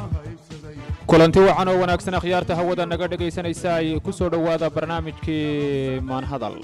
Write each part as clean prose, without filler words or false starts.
kulanti wacan oo wanaagsan akhyaarta hawada naga dhagaysanaysa ay ku soo dhawaada barnaamijkii maanhadal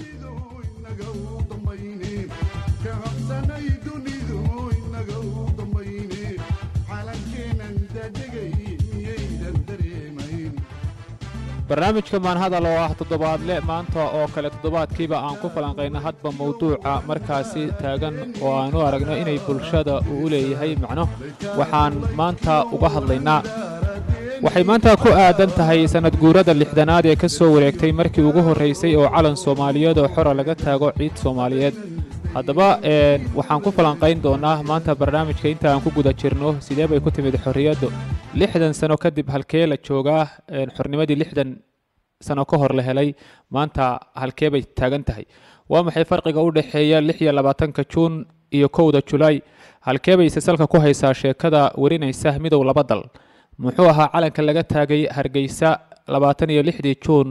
barnaamijka maanhadal oo ah toddobaadle maanta oo kale toddobaadkiiba aan ku falanqayno hadba mawduuca markaasi taagan oo aan u aragno inay bulshada u leeyahay macno waxaan maanta uga hadlaynaa waxay maanta ku aadan tahay sanad guurada 60aad ee ka soo wareegtay markii ugu horeysay oo calan Soomaaliyeed oo xor laga taago ciid Soomaaliyeed haddaba waxaan ku falanqayn doonaa maanta barnaamijka inta aan ku guda jirno sidee bay ku timid xorriyadu 60 sano kadib halkee la joogaa xornimadii 60 sano ka hor la helay maanta halkee bay taagan tahay waa maxay farqiga u dhaxeeya 26 Juun iyo 1 July halkee bay salka ku haysaa sheekada warinaysa midow laba dal muxuu ahaa calanka laga taagay Hargeysa 26 Juun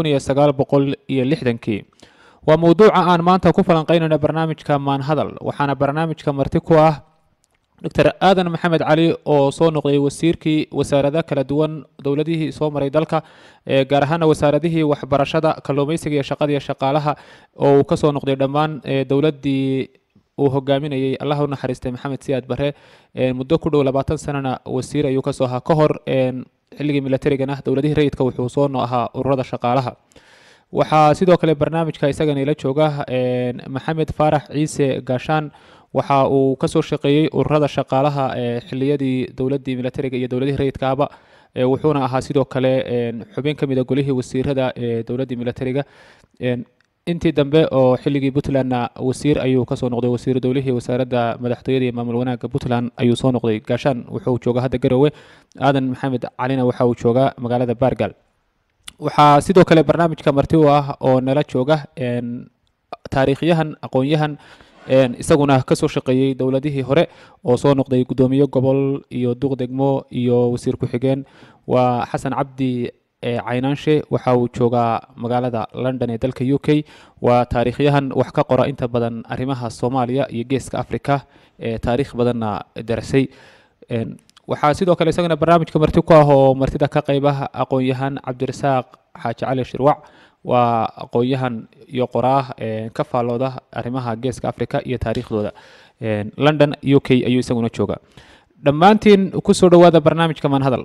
1960 waa mawduuca aan maanta ku falanqaynayno barnaamijka maanhadal waxaana barnaamijka marti ku ah Dr. Aadan Maxamed Cali oo soo noqday wasiirkii wasaaradda kala duwan dawladihii soo maray dalka gaar ahaan wasaaradihii waxbarashada kalluumaysiga iyo shaqada iyo shaqaalaha oo ka soo noqday dhammaan dawladii uu hogaaminayay Allah u naxariistay Maxamed Siyaad Barre muddo ku dhow 20 sanana wasiir ayuu ka soo ahaa ka hor xilligii militariga dawladihii rayidka wuxuu soo ahaa ururada shaqaalaha waxaa sidoo kale barnaamijka isagana ila jooga Maxamed Faarax Ciise Gaashaan waxa uu ka soo shaqeeyay ururada shaqaalaha xilliyadii dawladii militariga iyo dawladihii rayidkaaba wuxuuna ahaa sidoo kale xubin kamid ah golihii wasiirada dawladii militariga intii dambe oo xilligii Puntland wasiir ayuu ka soo noqday wasiir dawladii wasaaradda madaxtooyada iyo maamul wanaagga Puntland ayuu soo noqday Gaashaan wuxuu joogaa hadda Garowe Aadan Maxamed Calina waxa uu joogaa magaalada Baargal waxaa sidoo kale barnaamijka marti u ah oo nala jooga taariikhyahan aqoonyahan isaguna ka soo shaqeeyay dawladihii hore oo soo noqday gudoomiye gobol iyo duq degmo iyo wasiir ku xigeen waa Xasan Cabdi Caynaanshe waxa uu joogaa magaalada London ee dalka UK waa taariikhyahan wax ka qora inta badan arrimaha Soomaaliya iyo Geeska Afrika taariikh badanna darsay waxaa sidoo kale isagana barnaamijka marti ku ah oo martida ka qaybaha aqoonyahan Cabdirasaaq Xaaji Cali Shirwac waa aqoonyahan iyo qoraa ka faalooda arrimaha Geeska Afrika iyo taariikhdooda London UK ayuu isaguna joogaa dhammaantiin ku soo dhawaada barnaamijka maanhadal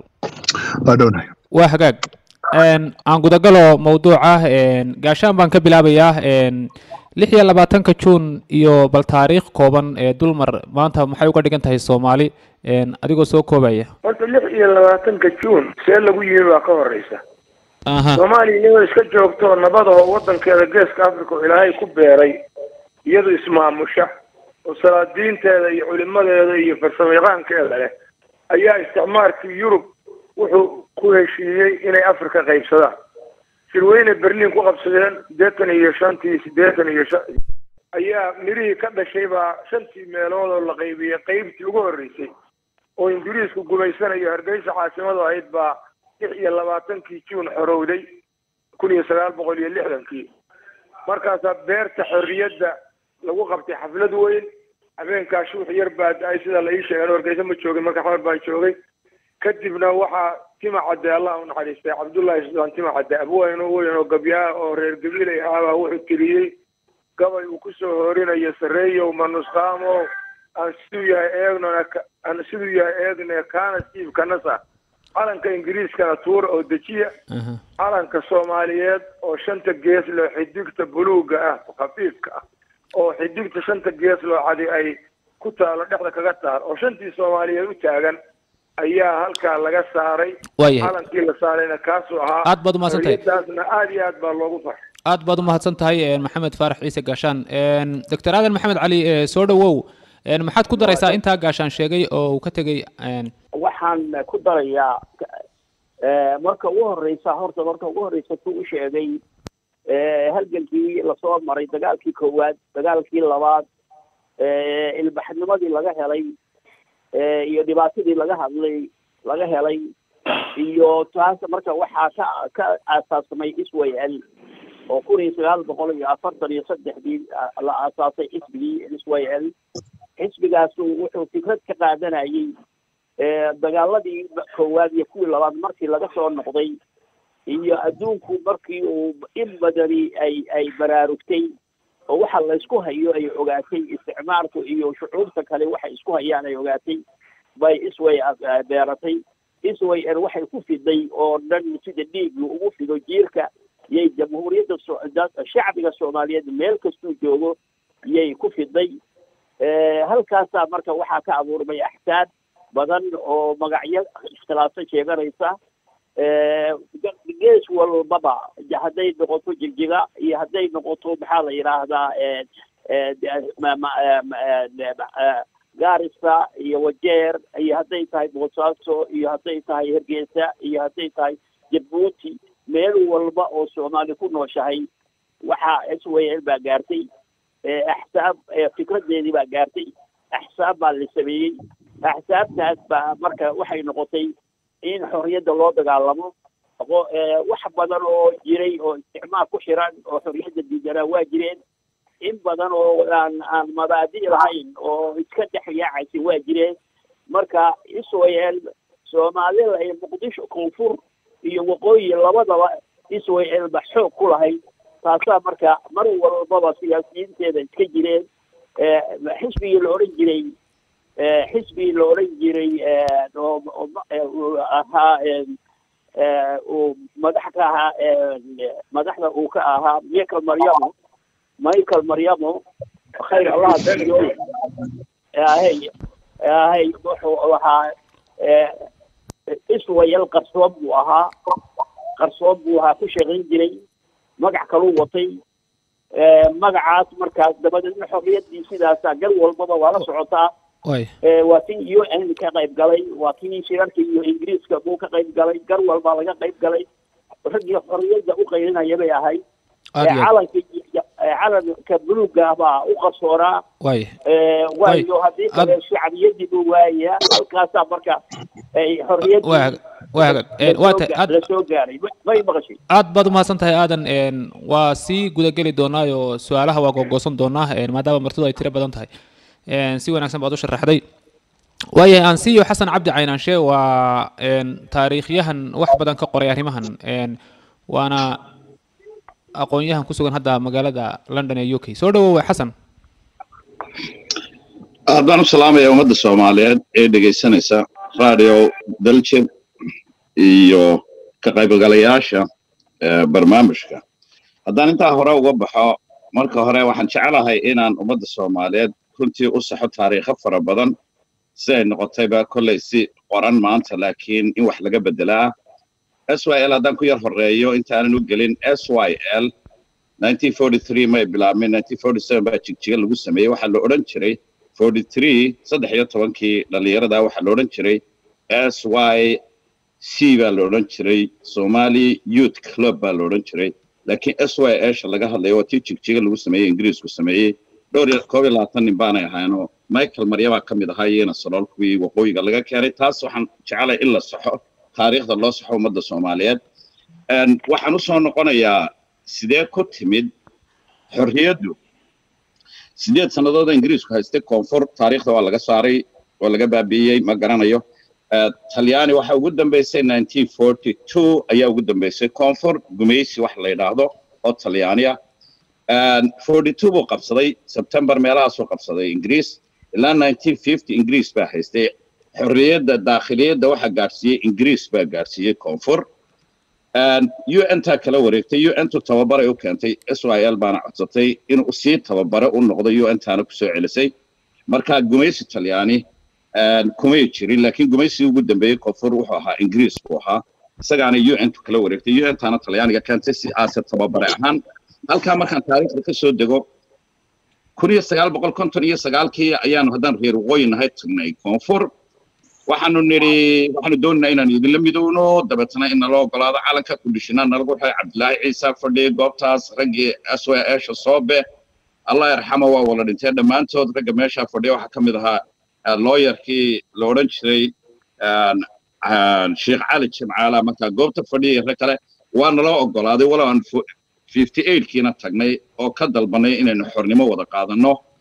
waa hagaag aan gudagalo mawduuca Gaashaan baan ka bilaabayaa 26 Juun iyo bal taariikh kooban dulmar maanta maxay uga dhigan tahay Soomaali adigoo soo koobaya horta 26 Juun see lagu yiri waa ka horeysa Soomaaliya inay iska joogto nabad oo wadankeeda Geeska Afrika Ilaahay ku beeray iyadoo ismaamusha oo salaadiinteeda iyo culimadeeda iyo farsamayaqaankeeda leh ayaa isticmaalkii Yurub wuxuu ku heshiiyay inay Afrika qaybsadaan shirweyne Berlin ku qabsadeen 85 ayaa mirihii ka dhashay baa 5 meelood oo la qaybiyay qaybtii ugu horeysay oo Ingiriisku gumaysanayo Hargeysa caasimada ahayd baa 26 Juun xorowday 1960 markaas beerta xorriyadda lagu qabtay xaflad weyn habeenkaas wax yar baad ay sida la ii sheegay Hargeysa ma joogin marka xor baa joogay kadibna waxa tima cadde Allah u naxariistay Cabdullaahi Islaan tima cadde abweyn oo gabyaa oo reer gabilay ahaa wuxuu tiriyay gabay uu ku soo horinayo sareeyo manusqaamo aan sidoo yahay eegna kaana Steve Kanasa calanka Ingiriiska tuur oo dejiya calanka Soomaaliyeed oo shanta gees loo xidigta buluuga ah khafiifka ah oo xidigta shanta gees loo cadi ay ku taalo dhexda kaga taar oo shantii Soomaaliyeed u taagan ayaa halka laga saaray calankii la saarayna kaasoo ahaa aad baad u mahadsantahay aad iyo aad baa loogu farxay aad baad u mahadsantahay Maxamed Faarax Ciise Gaashaan Dr. Aadan Maxamed Cali soo dhawow maxaad ku daraysaa inta Gaashaan sheegay oo uu ka tagay waxaan ku darayaa marka ugu horeysa uu sheegay halgankii la soo maray dagaalkii koowaad dagaalkii labaad ilbaxnimadii laga helay iyo dhibaatadii laga helay iyo taas marka waxa ka aasaasamay Israel oo 1943 la aasaasay xisbigii Israel xisbigaas wuxuu fikrad ka qaadanayay dagaaladii koowaad iyo kuwii labaad markii laga soo noqday iyo adduunku markii uu in badani ay baraarugtay oo waxa la isku hayo ay ogaatay isticmaalku iyo shucuurta kale waxay isku hayaan ay ogaatay bay isway beeratay isway waxay ku fiday oo dhan sida dhiiggu ugu fido jiirka yay jamhuuriyadda shacbiga Soomaaliyeed meel kastuu joogo yay ku fiday halkaasa marka waxaa ka abuurmay axsaab badan oo magacyo ikhtilaafsan sheeganaysa gees walbaba hadday noqoto jigjiga iyo hadday noqoto maxaa la yidhaahdaa Gaarisa iyo Wajeer iyo hadday tahay Boosaaso iyo hadday tahay Hargeysa iyo hadday tahay Djibouti meel walba oo Soomaali ku nooshahay waxa SWL baa gaartay axsaab fikradeedii baa gaartay axsaab baa la sameeyey axsaabtaas baa marka waxay noqotay in xorriyadda loo dagaalamo wax badan oo jiray oo isticmaal ku xiran oo xorriyadda diidana waa jireen in badan oo aan mabaadi' lahayn oo iska dhex yaacaysa waa jireen marka SWL Soomaalida ay Muqdisho koonfur iyo waqooyi labadaba SWL ba xoog ku lahayd taasaa marka mar walbaba siyaasiyiinteeda iska jireen xisbigii la oran jiray ahaa madaxda uu ka ahaa Michael Maryamo khayr Allah siiyo wuxuu ahaa SWL qarsoon buu ahaa ku shaqayn jiray magac kaluu watay magacaas markaas dabadeedna xorriyadii sidaasa gal walbaba waa la socotaa waa tii UN ka qayb galay waa tii shirarka iyo Ingiriiska buu ka qayb galay gar walba laga qayb galay raggii xorriyadda u qaylinaya bay ahay calanka buluuga baa u qarsoonaa waayo haddii kale shacbiyadii buu waaya halkaasaa marka ay xorriyaddii aad baad umahadsan tahay aadan waa sii gudageli doonaayo su-aalaha waa googoosan doonaa maadaama martidu ay tiro badan tahay si wanaagsan baad u sharaxday waayahay aan siiyo xasan cabdi caynaanshe waa taariikhyahan wax badan ka qoray arrimahan waana aqoon-yahan ku sugan hadda magaalada London ee UK soo dhawow xasan aadaan u salaamaya ummadda Soomaaliyeed ee dhageysanaysa radio Dalje iyo ka qaybgalayaasha barnaamijka haddaan intaa hore uga baxo marka hore waxaan jecelahay inaan ummadda Soomaaliyeed runtii u saxo taariikho fara badan si ay noqotayba kolley si qoran maanta laakiin in wax laga bedelaa SYL haddaan ku yar horeeyo intaanan u gelin SYL 1943 may bilaabmay 1947 baa jigjiga lagu sameeyey waxaa la odhan jiray 13 dhalinyarada waxaa la odhan jiray SYC baa la odhan jiray Somali Youth Club baa la odhan jiray laakiin SYL laga hadlayo waa tii jigjiga lagu sameeyey Ingiriisku sameeyey dhowr iyo 12 nin baanay ahaayeen Michael Maryama ka mid ahaa iyana salolkii waqooyiga laga keenay taas waxaan jecelahay in la saxo taariikhda loo saxo ummadda Soomaaliyeed waxaan u soo noqonayaa sidee ku timid xorriyaddu 8 sanadood Ingiriisku haystay koonfur taariikhda waa laga saaray oo laga baabiiyey ma garanayo Talyaani waxa ugu dambeysay 1942 ayaa ugu dambeysay koonfur gumeysi wax la yiraahdo oo Talyaaniya 42 buu qabsaday September meelahaas uu qabsaday Ingiriis ilaa 1950 Ingiriis baa haystay xorriyadda daakhiliyadda waxa gaarsiiyey Ingiriis baa gaarsiiyey koonfur UN ta kala wareegtay UN tu tababaray u keentay SYL baana codsatay inuu sii tababaro u noqdo UN taana ku soo celisay marka gumeysi Talyaani kumay jirin laakiin gumeysi ugu dambeeyay koonfur wuxuu ahaa Ingiriis buu ahaa isagaana UN tu kala wareegtay UN taana Talyaaniga keentay si aas tababare ahaan halka markaan taariikhda ka soo dego 1959 ayaanu haddaan reer waqooyi nahay tagnay koonfur waxaanu doonaa inaan idinla midowno dabeetana in loo ogolaado calanka kudhishinaan nalagu xay Cabdilaahi Ciise fadhiye goobtaas raggii SYL soobe Allah yarxamo waa wala dhintay dhamaantood ragga meesha fadhiya waxa kamid ahaa lawyerkii la oran jiray Sheikh Ali Jimcaala marka goobta fadhiya rag kale waana loo ogolaaday walaa 58 kiina tagnay oo ka dalbanay inaynu xornimo wada qaadano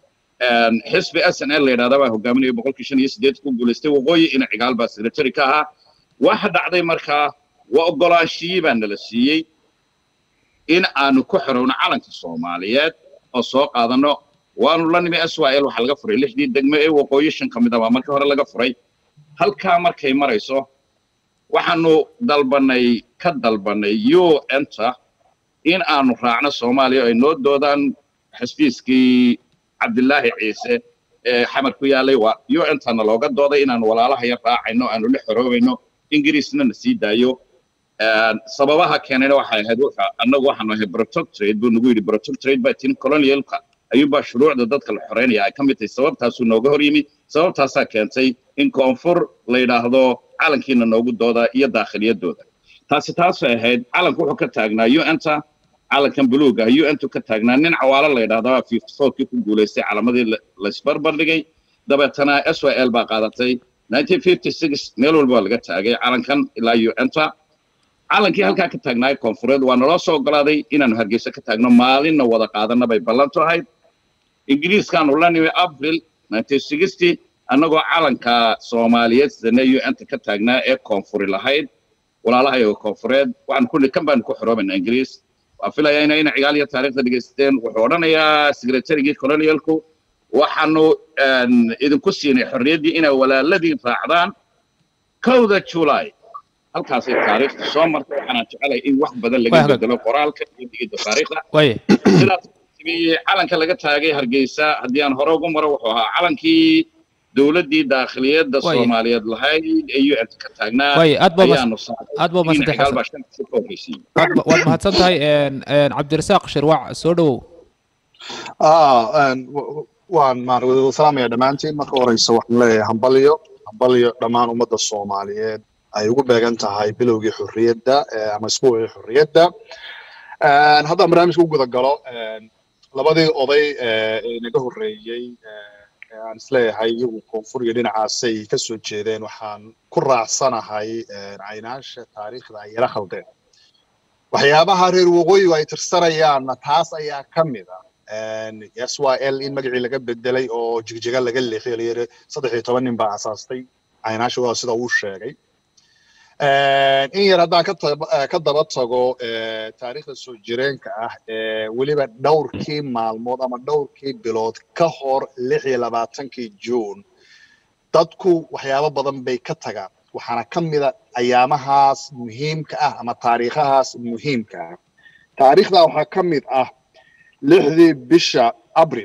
xisbi SNL la yidhahda baa hogaaminaya 558 ku guulaystay waqooyi in cigaal baa secretary ka ahaa waxa dhacday markaa waa ogolaanshii baa nala siiyey in aanu ku xirowno calanka Soomaaliyeed oo soo qaadano waanu la nimi SYL waxa laga furay 6 degmo ee waqooyi shan kamid ah markii hore laga furay halka markay marayso waxaanu dalbanay UN-ta in aanu raacno Soomaaliya ay noo doodaan xisbiiskii Cabdullaahi Ciise ee xamar ku yaalay waa UN-ta looga dooday inaanu walaalaha yar raacayno aanu la xoroobayno Ingiriisna na sii daayo sababaha keenayna waxay ahayd annagu waxaanu ahay protectorate buu nagu yiri protectorate by tin colonialka ayuba shuruucda dadka la xoreynaya ay kamid tahay sababtaas uu nooga hor yimi sababtaas keentay in koonfur la yiraahdo calankiina noogu dooda iyo daakhliyadooda taas ahayd calanku wuxuu ka taagnaa UN-ta calankan buluuga UN-tu ka taagnaa nin cawaalo la yiraahdo 54kii ku guuleystay calamadii la isbarbardhigay dabeetana SYL baa qaadatay 1956 meel walba laga taagay calankan ilaa UN-ta calankii halka ka taagnaa koonfureed waa naloo soo ogolaaday inaanu Hargeysa ka taagno maalinna wada qaadana bay ballanto ahayd Ingiriiskan u lanimay April 1960 annagoo calanka Soomaaliyeed sidana UN-ta ka taagnaa ee koonfuri lahayd walaalaha iyo koonfureed waxaan ku kan baan ku xiroobanaa Ingiriis waa filayaa inay ciyaal iyo taariikhda dhigeysteen wuxuu oranayaa secretary colonialku waxaanu idinku siinay xorriyaddii inay walaaladii raacdaan 1 July halkaas ay taariikhda soo martay waxaan jecelahay in wax badan laga bedelo qoraalka iyo digida taariikhda sidaas calanka laga taagay Hargeysa haddii aan hore ugu maro wuxuu ahaa calankii dawladdii daakhiliyadda Soomaaliyeed lahayd ee UN-ta ka taagnaa aad baa mahadsan tahay Cabdirasaaq Shirwac soo dhawow waan salaamaya dhamaantiin marka horeysa waxaan leeyahay hambalyo dhammaan ummadda Soomaaliyeed ay ugu beegan tahay bilowgii xorriyadda ama isbuucii xorriyadda hadda barnaamijka u guda galo labadii oday ee naga horreeyay aan isleeyahay iyagu koonfur iyo dhinacaasay ka soo jeedeen waxaan ku raacsanahay caynaasha taariikhda ay yara khaldeen waxyaabaha reer waqooyigu ay tirsanayaan taas ayaa ka mid ah SYL in magacii laga bedelay oo jigjiga laga leexiyay 13 nin baa asaastay caynaasha waa sida uu sheegay in yar haddaan ka daba tago taariikhda soo jireenka ah weliba dhowrkii maalmood ama dhowrkii bilood ka hor 26 Juun dadku waxyaabo badan bay ka tagaan waxaana ka mid ah ayaamahaas muhiimka ah ama taariikhahaas muhiimka ah taariikhda waxaa ka mid ah 6 bisha April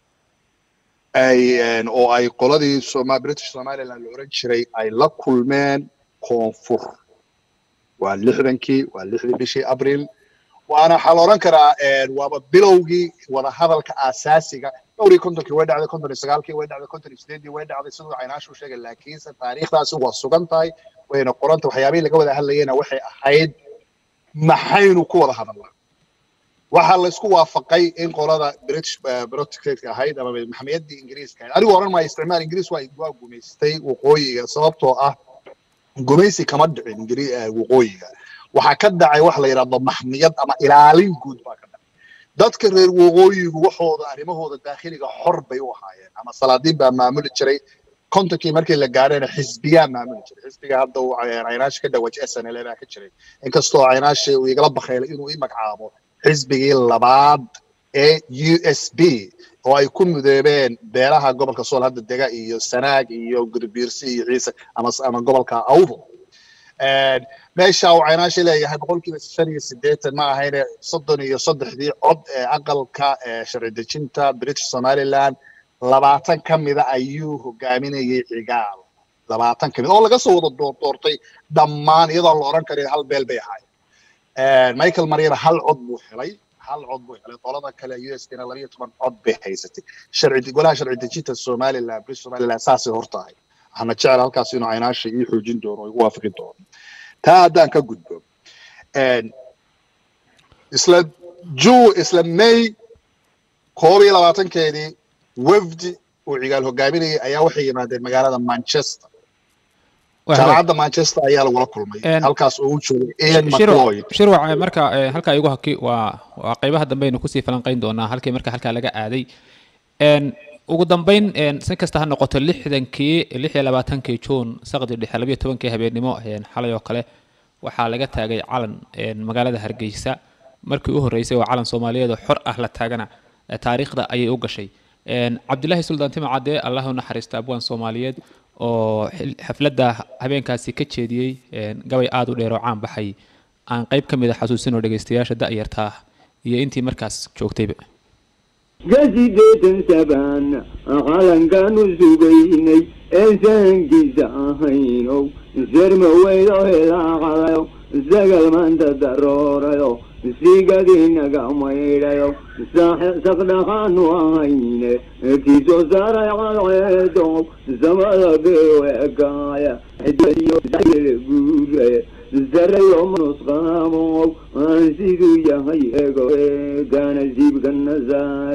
oo ay qoladii British Somaliland la oran jiray ay la kulmeen koonfur waa 6 bishii April waana xal oran karaa waaba bilowgii wada hadalka asaasiga dhowr 50kii way dhacday 59kii way dhacday 58kii way dhacday sidoo caynaashu sheegay laakiin taariikhdaasi waa sugan tahay wayna qoranta waxyaabihii laga wada hadlayeen waxay ahayd maxaynu ku wada hadalnaa waxa la isku waafaqay in qolada British protectorate ahayd ama maxkamiyadda Ingiriiska anigu oran ma isticmaal Ingiriis waa gumeystay waqooyiga sababtoo ah gumaysi kama dhicin waqooyiga waxa ka dhacay wax la yiraahdo maxkamiyad ama ilaalin guud baa ka dhacay dadka reer waqooyigu waxooda arrimahooda daakhiliga xor bay u ahaayeen ama salaadiin baa maamuli jiray kontakii markii la gaarayna xisbiya maamuli jiray xisbiga hadda uu caynaasha ka dhawaj SNL baa ka jiray inkastoo caynaasha uu igala bakhaylay inuu i magacaabo xisbigii labaad ee USB oo ay ku mudeebeen beeraha gobolka Sool hadda dega iyo Sanaag iyo Gurbiirsi iyo Ciise ama gobolka Awdo meesha uu caynaasha leeyahay 85 ma ahayn 33 cod ee aqalka sharci dejinta British Somaliland 20 kamida ayuu hogaaminayay cigaal 20 kamid oo laga soo wada doortay dhammaan iyadoo la oran karay hal beel bay ahayd Michael Maryam hal cod buu helay qolada kale US-kana 12 cod bay haysatay golaha sharci dejinta Somaliland British Somaliland saasi hortahay waxaana jecel halkaas inuu caynaasha ii xoojin doono igu waafaqi doono taa haddaan ka gudbo isla May 22keedii wafdi uu cigaal hogaaminayay ayaa waxay yimaadeen magaalada Manchester jaamacadda Manchester ayaa lagu kulmay halkaas oo uu joogay Ian McLeod shirwac marka halka igu haki waa qaybaha dambe aynu ku sii falanqayn doonaa halkii marka halka laga aaday ugu dambeyn si kasta ha noqoto 26 Juun saqdi dhexe 12 habeenimo xalay oo kale waxaa laga taagay calan magaalada Hargeysa markii u horeysay oo calan Soomaaliyeed xor ah la taagana taariikhda ayay u gashay Cabdullaahi Suldaan Timcade Allahu naxariista abwaan Soomaaliyeed oo xafladda habeenkaasi ka jeediyay gabay aad u dheer oo caan baxay aan qayb ka mid ah xasuusin oo dhageystayaasha da'yarta iyo intii markaas joogtayba قصيدة سبان على كانوا سبيني إنسان كيساهينو زرم ويلو هلاغيو زغل من تدروريو سيقدين قاميريو سقدخان وعيني كيسو ساري عالعيدو زمال بيوكايا حديو زير بوري زريو منصقامو انسيدو يهيهيكو كان زيب كالنزار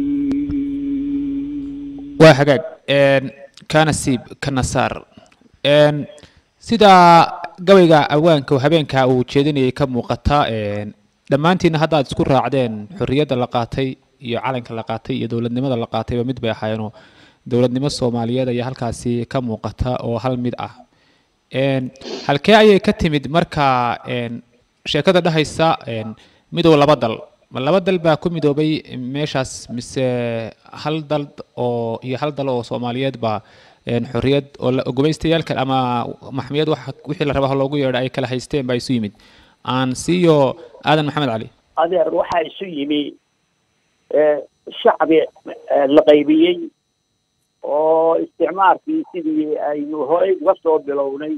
وحقاق كان سيب كالنصار سيدا قويقا أوانك وهبينكا وجيديني كموقتا dhammaantiina hadda aad isku raacdeen xurriyadda la qaatay iyo calanka la qaatay iyo dawladnimada la qaatay mid bay ahaayeen dawladnimo Soomaaliyeed ayaa halkaasi ka muuqata oo hal mid ah halkee ayay ka timid marka sheekada dhahaysa midow laba dal ma laba dal baa ku midoobay meeshaas mise hal dal oo iyo hal dal oo Soomaaliyeed baa xurriyad oo gumaystayaalka ama maxmiyad wixii la rabo loogu yeedhay ay kala haysteen baa isu yimid aan siiyo aadan maxamed cali adeer waxa isu yimi shacbi la qaybiyay oo isticmaalkii sidii aynu horey uga soo bilownay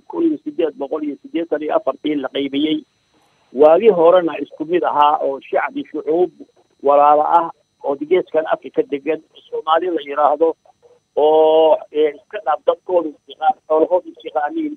1884 la qaybiyay waagii horena isku mid ahaa oo shacbi shucuub walaalo ah oo geeskan Afrika degan Soomaali la yiraahdo oo iska dhaaf dadkooda istiqaaniin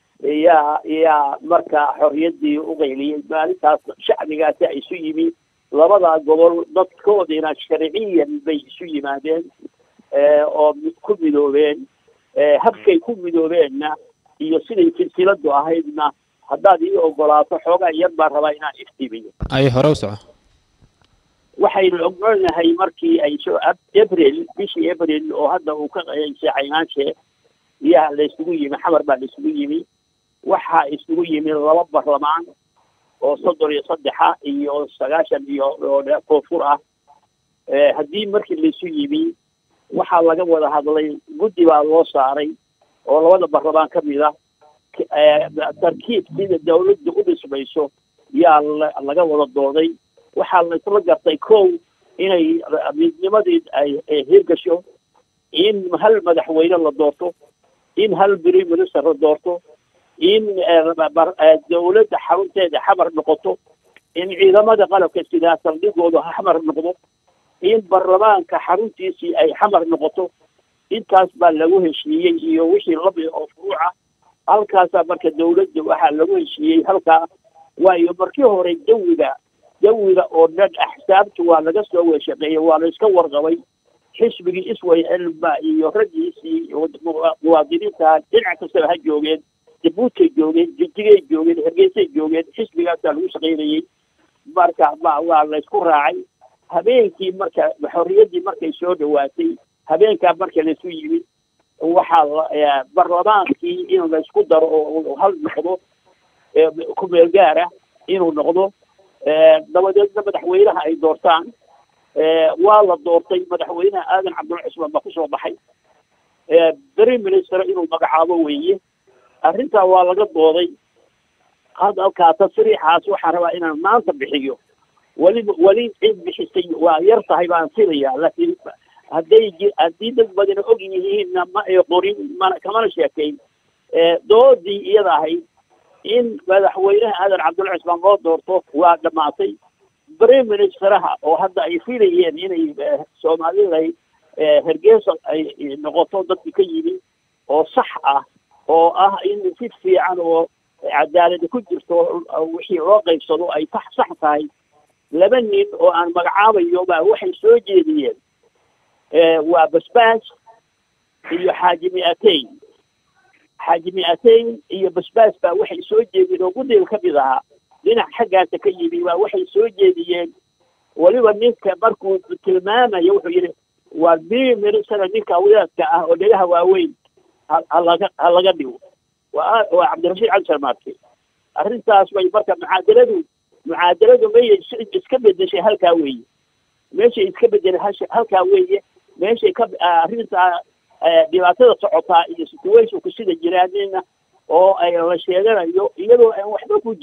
يا مركا حريتي وغيلي مالتاس شعبيgaasi ay isu yimi labada gobol dadkoodina sharciyan bay isu yimaadeen oo ku midoobeen habkay ku midoobeenna iyo sidii silsiladu ahaydna haddaad ii ogolaato xoogaa yar baan rabaa inaan iftiimiyo ay hore u soco waxaynu ognahay markii ay soo bishii April oo hadda uu ka qeexay caynaanshe yaa la isugu yimi xamar baa la isugu yimi waxa isugu yimi laba barlamaan oo 33 iyo 9 iyo koonfur ah haddii markii la isu yimi waxa laga wada hadlay guddi baa loo saaray oo labada barlamaan ka mid ah tarkiibkii dawladdu u dhismayso yaa laga wada dooday waxa la isla gartay koow inay midnimadii ay hirgasho in hal madaxweyne la doorto in hal prime minister la doorto in dawladda xarunteeda xamar noqoto in ciidamada qalabka sida saldhigooda xamar noqdo in baarlamaanka xaruntiisii ay xamar noqoto intaas baa lagu heshiiyey iyo wixii laba oo furuuca halkaas marka dawladda waxa lagu heshiiyey halka waayo markii hore jawiga oo dhan axsaabtu waa laga soo weeshaqeeyay waa la iska warqabay xisbigii isway elba iyo rajiisii muwaadiniinta dhinac kasta ha joogeen Djibouti joogeen Jigjiga joogeen Hargeysa joogeen xisbigaas lagu shaqeynayay marka waa la isku raacay habeenkii marka xorriyadii markay soo dhawaatay habeenka marka la isu yimi waxa barlamaankii in la isku daro oo hal noqdo ku meel gaar ah inuu noqdo dabadeedna madaxweynaha ay doortaan waa la doortay madaxweynaha aadan cabdulla cismaan baa ku soo baxay prime minister inuu magacaabo weeye arrinta waa laga dooday hadalka tasriixaas waxaan rabaa inaan maanta bixiyo wali cid bixisay waa yar tahay baan filayaa laakiin haddii dad badan og yihiin ma ay qorin kamana sheekayn doodii iyada ahayd in madaxweynaha aadan cabdulla cismaan loo doorto waa dhammaatay prime ministeraha oo hadda ay filayeen inay Soomaalida Hargeysa ay noqoto dadkii ka yimi oo sax ah oo ah in si fiican oo cadaalad ku jirto wixii loo qaybsado ay sax tahay laba nin oo aan magacaabayo baa waxay soo jeediyeen waa basbaas iyo xaaji mi'atayn iyo basbaas baa waxay soo jeediyeen oo guddiga ka mid ahaa dhinac xaggaasa ka yimi waa waxay soo jeediyeen waliba ninka markuu tilmaamayo wuxuu yidhi وبي مرسل ديك أولاد كأه ولها واوين هلا قديو وعبد الرشيد علي سلماتي أرنتاس ويبرك معادلته ما يسكبد شيء هالكاوي ماشي يسكبد هالكاوي ماشي أرنتا dhibaatada socotaa iyo situationku sida jiraanina oo ay la sheeganayo iyadoo aan waxba ku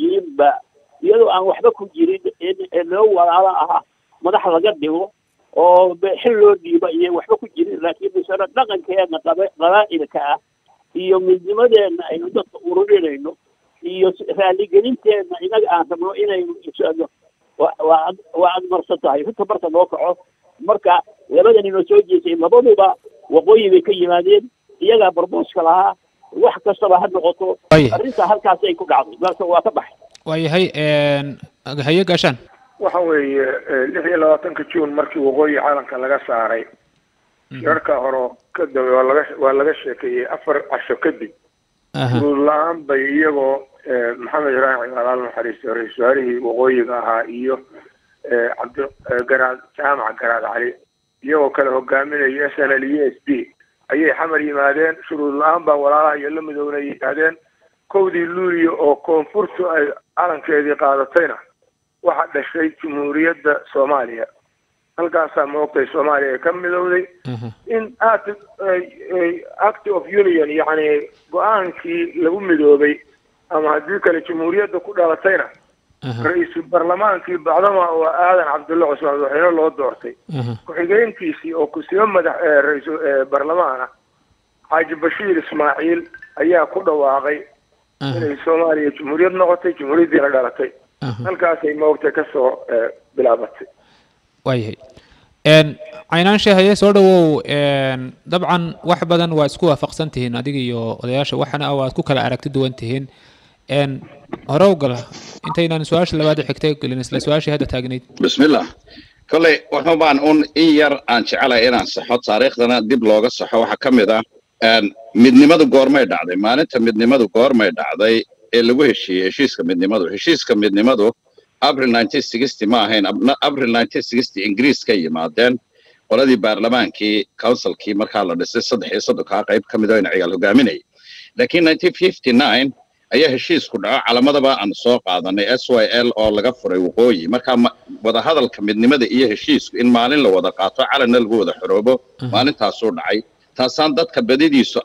jirin in loo walaalo aha madax laga dhigo oo xil loo dhiiba iyo waxba ku jirin laakiin bisana dhaqankeena qabaa'ilka ah iyo midnimadeena aynu dadka ururinayno iyo raaligelinteena inaga aan rabno inaynu isado waa aad marsan tahay runta marka loo kaco marka labadan inoo soo jeesay labaduba waqooyi bay ka yimaadeen iyagaa barbooska lahaa wax kastaba ha noqoto arrinta halkaas ay ku dhacday balse waa ka baxay waayahay haye gaashaan waxa weeye 26 June markii waqooyi caalamka laga saaray shirka hore ka daway waa laga sheekeeyay 4 casho kadib laan bay iyagoo maxamed raaci alaal xariis ra'iisul wasaarihii waqooyiga ahaa iyo cabdi garaad jaamac garaad cali iyagoo kala hogaaminaya SNL-USP ayay xamar yimaadeen shuruud la'aan baa walaalaha iyo la midownay yimaadeen kowdii luuliyo oo koonfurtu ay calankeedii qaadatayna waxa dhashay Jamhuuriyadda Soomaaliya halkaasaa moogtay Soomaaliya ka midowday in act of union yani go'aankii lagu midoobay ama haddii kale Jamhuuriyadda ku dhalatayna ra'iisul baarlamaankii bacdama oo aadan cabdulla cusmaan waxayna loo doortay ku-xigeenkiisii oo kusiba madax ra'iisul baarlamaana xaaji bashiir ismaaciil ayaa ku dhawaaqay inay Soomaaliya jamhuuriyad noqotay jamhuuriyaddii la dhalatay halkaasay moogtay ka soo bilaabatay waayahay caynaan sheehaye soo dhawow dabcan wax badan waa isku waafaqsan tihiin adiga iyo odayaasha waxana aad ku kala aragti duwan tihiin هروقله انتينا نسواش لبعد حكتك اللي سواش هذا تاجنيد بسم الله كل وحبان اون اير ان على ان صحه تاريخنا دب لوغا صحه waxa kamida midnimadu goormay dhacday maalinta midnimadu goormay dhacday ee lagu heshiiska midnimadu April 1960 ma ahayn April 1960 Ingiriiska yimaadeen qoladii baarlamaankii councilkii markaa la dhisay 3 ka qayb kamida in ciyaal hogaaminay laakiin 1959 ayaa heshiisku dhaco calamadaba aan soo qaadanay SYL oo laga furay waqooyi marka wada hadalka midnimada iyo heshiisku in maalin la wada qaato calanna lagu wada xoroobo maalintaas soo dhacay taasaan dadka badidiisu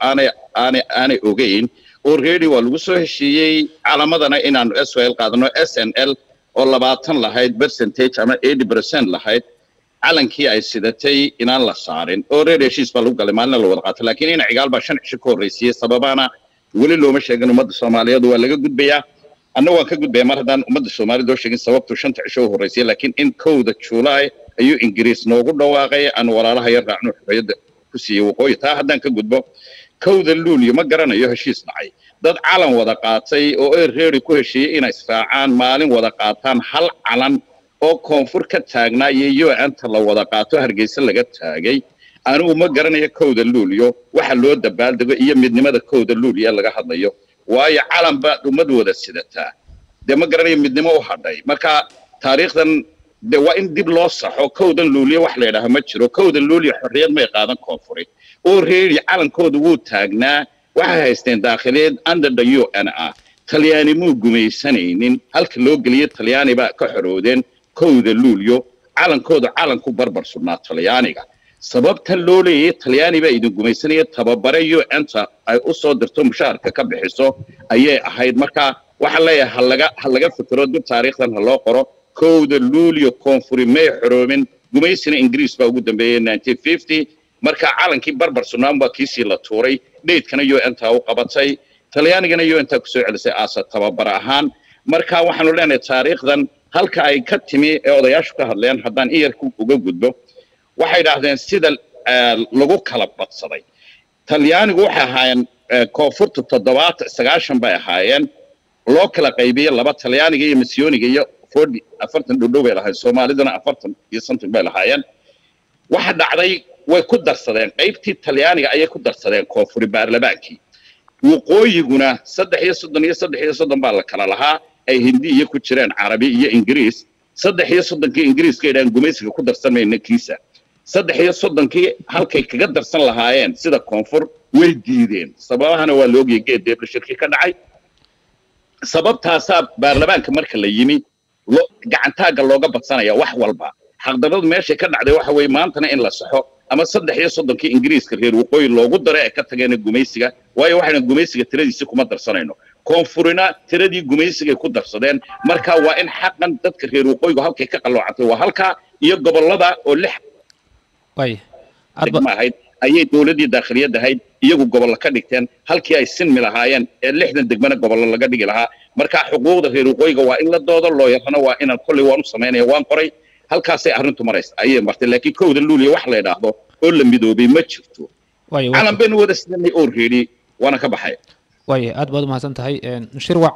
aanay ogeyn already waa lagu soo heshiiyey calamadana inaan SYL qaadano SNL oo 20 lahayd percentage ama 80% lahayd calankii ay sidatay inaan la saarin already heshiis baa lagu galay maalin la wada qaato laakiin in cigaal baa 5 cisho ka horeysay sababana wali looma sheegin ummadda Soomaaliyeed waa laga gudbayaa anna waan ka gudbay mar haddaan ummadda Soomaaliyeed oo sheegin sababtu 5 cisho horeysay laakiin in kowda July ayuu Ingiriis noogu dhawaaqay aan walaalaha yar raacno xubiyada ku siiyay waqooyi taa haddaan ka gudbo kowda luuliyo ma garanayo heshiis dhacay dad calan wada qaatay oo ay reeri ku heshiiyay inay israacaan maalin wada qaataan hal calan oo koonfur ka taagnaa iyo anta la wada qaato Hargeysa laga taagay anigu ma garanayo kowda luuliyo waxa loo dabaaldego iyo midnimada kowda luuliyo laga hadlayo waayo calanba ummad wada sidataa de ma garanayo midnimo u hadhay marka taariikhdan de waa in dib loo saxo kowda luuliyo wax la yiraahdo ma jiro kowda luuliyo xorriyad ma qaadan koonfuri oo reeri calankoodu wuu taagnaa waxa haysteen daakhileed under the UNA talyaani muu gumaysanaynin halka loo geliyay talyaani ba ka xoroodeen kowda luuliyo calankoodu calanku barbar sugnaa talyaaniga sababta loo leeyahay talyaani ba idin gumaysanaya tababarayo anta ay u soo dirto mushaarka ka bixiso ayay ahayd marka waxa leeyahay hal laga fikiro dib taariikhdan loo qoro kowda luuliyo koonfuri may xoroomin gumaysina Ingiriis baa ugu dambeeyay 1950 marka calankii barbar sugnaan baa kiisii la tuuray dheedkana iyo anta u qabatay talyaanigana iyo anta ku soo celisay aasa tababar ahaan marka waxaanu leenahay taariikhdan halka ay ka timi ee odayaashu ka hadleen haddaan iyarku uga gudbo waxay yiraahdeen sida lagu kala badsaday talyaanigu waxa ahaayeen koonfurta 79 bay ahaayeen loo kala qaybiyay laba talyaaniga iyo misyooniga iyo 40 dhudhow bay lahaayeen Soomaalidana 40 iyo something bay lahaayeen waxa dhacday way ku darsadeen qaybtii talyaaniga ayay ku darsadeen koonfur baarlamaankii waqooyiguna 33 baa la kala lahaa ay hindi iyo ku jireen carabi iyo ingiriis 33 Ingiriiska idaan gumaysiga ku darsanayna kiisa saddex iyo soddonkii halkay kaga darsan lahaayeen sida koonfur way diideen sababahana waa la ogyahay geed deebla shirki ka dhacay sababtaasaa baarlamaanka marka la yimi gacantaaga looga badsanaya wax walba xaqdarradu meeshay ka dhacday waxa weeye maantana in la saxo ama saddex iyo soddonkii ingiriiska reer waqooyi loogu daray ay ka tageen gumaysiga waayo waxayna gumaysiga tiradiisi kuma darsanayno koonfurina tiradii gumaysigay ku darsadeen marka waa in xaqan dadka reer waqooyigu halkay ka qalloocantay waa halkaa iyo gobollada oo lix ahayd ayay dowladdii daakhiliyadda ahayd iyagu gobollo ka dhigteen halkii ay sinmi lahaayeen ee 60 degmana gobollo laga dhigi lahaa marka xuquuqda reer waqooyiga waa in la doodo loo yaqaano waa inaan kolley waan u samaynaya waan qoray halkaasay arrintu maraysa ayay martay laakiin kowda luuliya wax la yidhaahdo oo la midoobay ma jirto calan baynu wada sidanay oo reeri waana ka baxay aad baad u mahadsan tahay shirwac